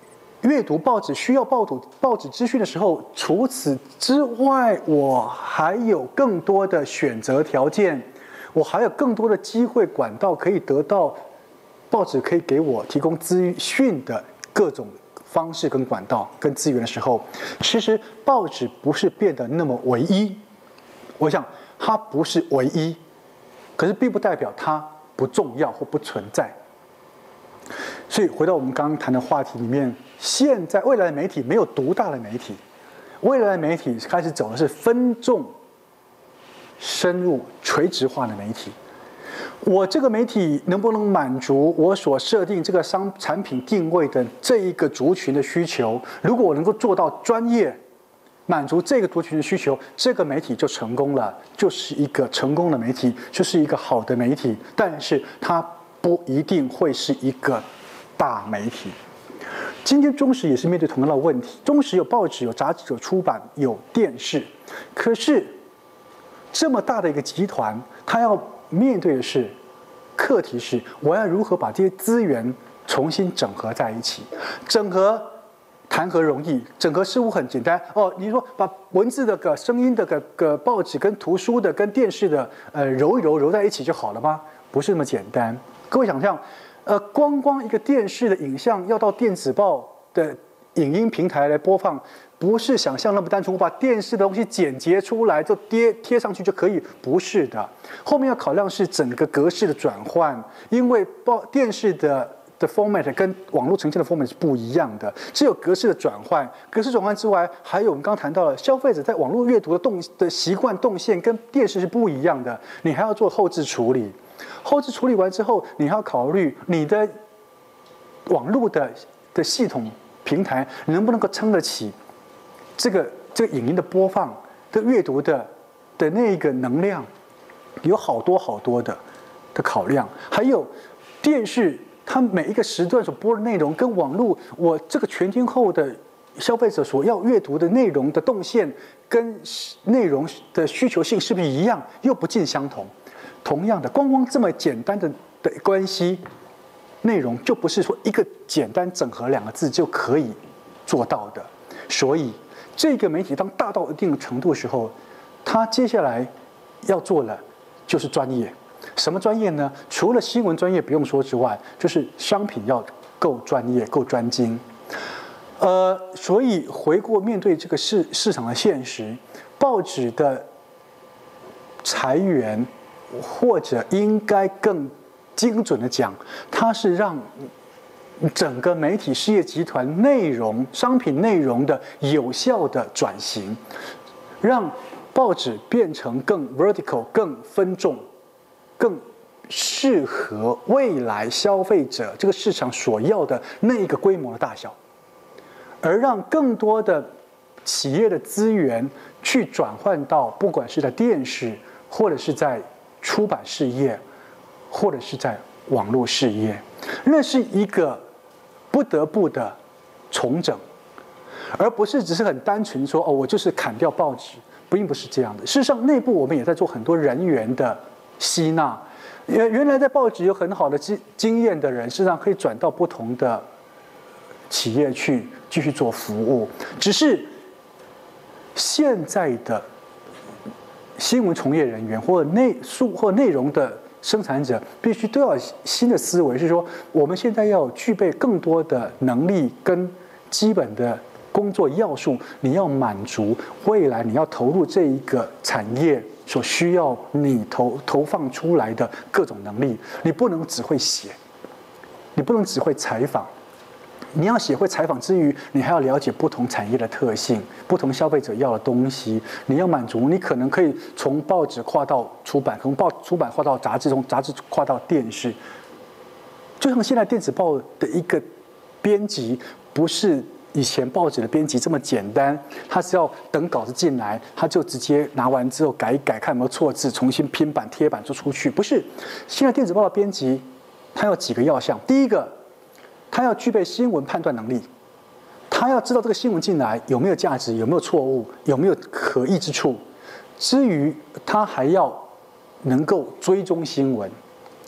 阅读报纸需要报读报纸资讯的时候，除此之外，我还有更多的选择条件，我还有更多的机会管道可以得到报纸可以给我提供资讯的各种方式跟管道跟资源的时候，其实报纸不是变得那么唯一。我想它不是唯一，可是并不代表它不重要或不存在。所以回到我们刚刚谈的话题里面，现在未来的媒体没有独大的媒体，未来的媒体开始走的是分众、深入、垂直化的媒体。我这个媒体能不能满足我所设定这个商产品定位的这一个族群的需求？如果我能够做到专业，满足这个族群的需求，这个媒体就成功了，就是一个成功的媒体，就是一个好的媒体。但是它不一定会是一个大媒体。今天中时也是面对同样的问题，中时有报纸、有杂志、有出版、有电视，可是这么大的一个集团，它要面对的是课题是，我要如何把这些资源重新整合在一起？整合谈何容易？整合事物很简单哦。你说把文字的、个声音的、个个报纸跟图书的、跟电视的，呃，揉一揉揉在一起就好了吗？不是那么简单。各位想象，呃，光光一个电视的影像要到电子报的影音平台来播放，不是想象那么单纯，我把电视的东西剪辑出来就贴贴上去就可以，不是的。后面要考量是整个格式的转换，因为报电视的的 format 跟网络呈现的 format 是不一样的，只有格式的转换。格式转换之外，还有我们刚刚谈到了消费者在网络阅读的动的习惯动线跟电视是不一样的，你还要做后置处理。后置处理完之后，你还要考虑你的网络的的系统平台能不能够撑得起这个这个影音的播放的阅读的的那个能量，有好多好多的的考量。还有电视，它每一个时段所播的内容跟网络我这个全天候的消费者所要阅读的内容的动线跟内容的需求性是不是一样，又不尽相同。同样的，光光这么简单的的关系，内容就不是说一个简单整合两个字就可以做到的。所以，这个媒体当大到一定程度的时候，它接下来要做的就是专业。什么专业呢？除了新闻专业不用说之外，就是商品要够专业、够专精。呃，所以回过面对这个市市场的现实，报纸的裁员。或者应该更精准的讲，它是让整个媒体事业集团内容、商品内容的有效的转型，让报纸变成更 vertical、更分众、更适合未来消费者这个市场所要的那一个规模的大小，而让更多的企业的资源去转换到，不管是在电视或者是在出版事业，或者是在网络事业，那是一个不得不的重整，而不是只是很单纯说哦，我就是砍掉报纸，并不是这样的。事实上，内部我们也在做很多人员的吸纳。原原来在报纸有很好的经经验的人，事实上可以转到不同的企业去继续做服务，只是现在的新闻从业人员或内数或内容的生产者，必须都要新的思维，是说我们现在要具备更多的能力跟基本的工作要素，你要满足未来你要投入这一个产业所需要你投投放出来的各种能力。你不能只会写，你不能只会采访。你要写会采访之余，你还要了解不同产业的特性，不同消费者要的东西。你要满足，你可能可以从报纸跨到出版，从报出版跨到杂志，从杂志跨到电视。就像现在电子报的一个编辑，不是以前报纸的编辑这么简单，他只要等稿子进来，他就直接拿完之后改一改，看有没有错字，重新拼版贴版就出去。不是，现在电子报的编辑，他有几个要项，第一个。他要具备新闻判断能力，他要知道这个新闻进来有没有价值，有没有错误，有没有可疑之处。至于他还要能够追踪新闻，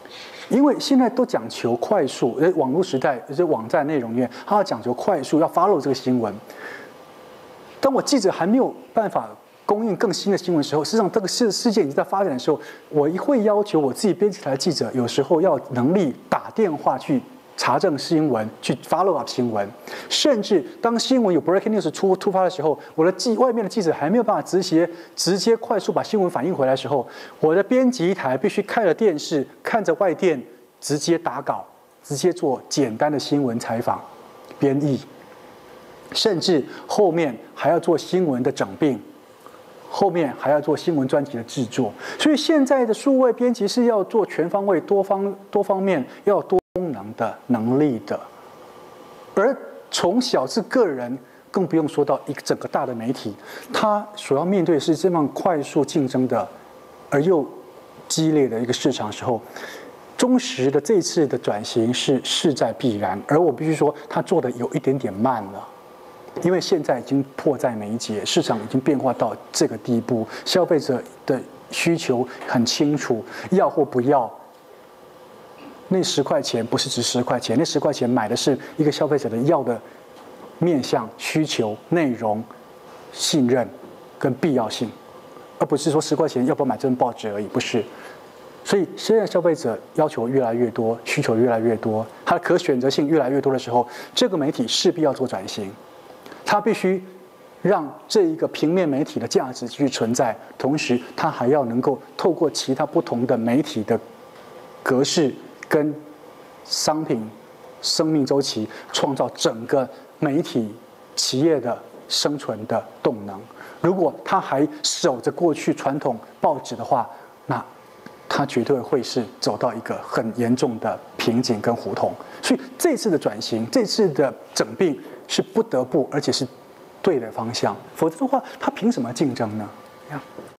因为现在都讲求快速，呃，网络时代，这网站内容里面，它要讲求快速，要 follow 这个新闻。当我记者还没有办法供应更新的新闻的时候，事实上这个事事件已经在发展的时候，我会要求我自己编辑台的记者，有时候要能力打电话去查证新闻，去 follow up 新闻，甚至当新闻有 breaking news 出突发的时候，我的记外面的记者还没有办法直接直接快速把新闻反映回来的时候，我的编辑台必须开着电视，看着外电，直接打稿，直接做简单的新闻采访、编译，甚至后面还要做新闻的整并。后面还要做新闻专辑的制作，所以现在的数位编辑是要做全方位、多方多方面、要多功能的能力的。而从小至个人，更不用说到一个整个大的媒体，他所要面对的是这么快速竞争的，而又激烈的一个市场时候，中时的这次的转型是势在必然。而我必须说，他做的有一点点慢了。因为现在已经迫在眉睫，市场已经变化到这个地步，消费者的需求很清楚，要或不要。那十块钱不是值十块钱，那十块钱买的是一个消费者的要的面向、需求、内容、信任跟必要性，而不是说十块钱要不要买这份报纸而已，不是。所以现在消费者要求越来越多，需求越来越多，它的可选择性越来越多的时候，这个媒体势必要做转型。它必须让这一个平面媒体的价值继续存在，同时它还要能够透过其他不同的媒体的格式跟商品生命周期，创造整个媒体企业的生存的动能。如果它还守着过去传统报纸的话，那它绝对会是走到一个很严重的瓶颈跟胡同。所以这次的转型，这次的整并是不得不，而且是对的方向，否则的话，它凭什么竞争呢？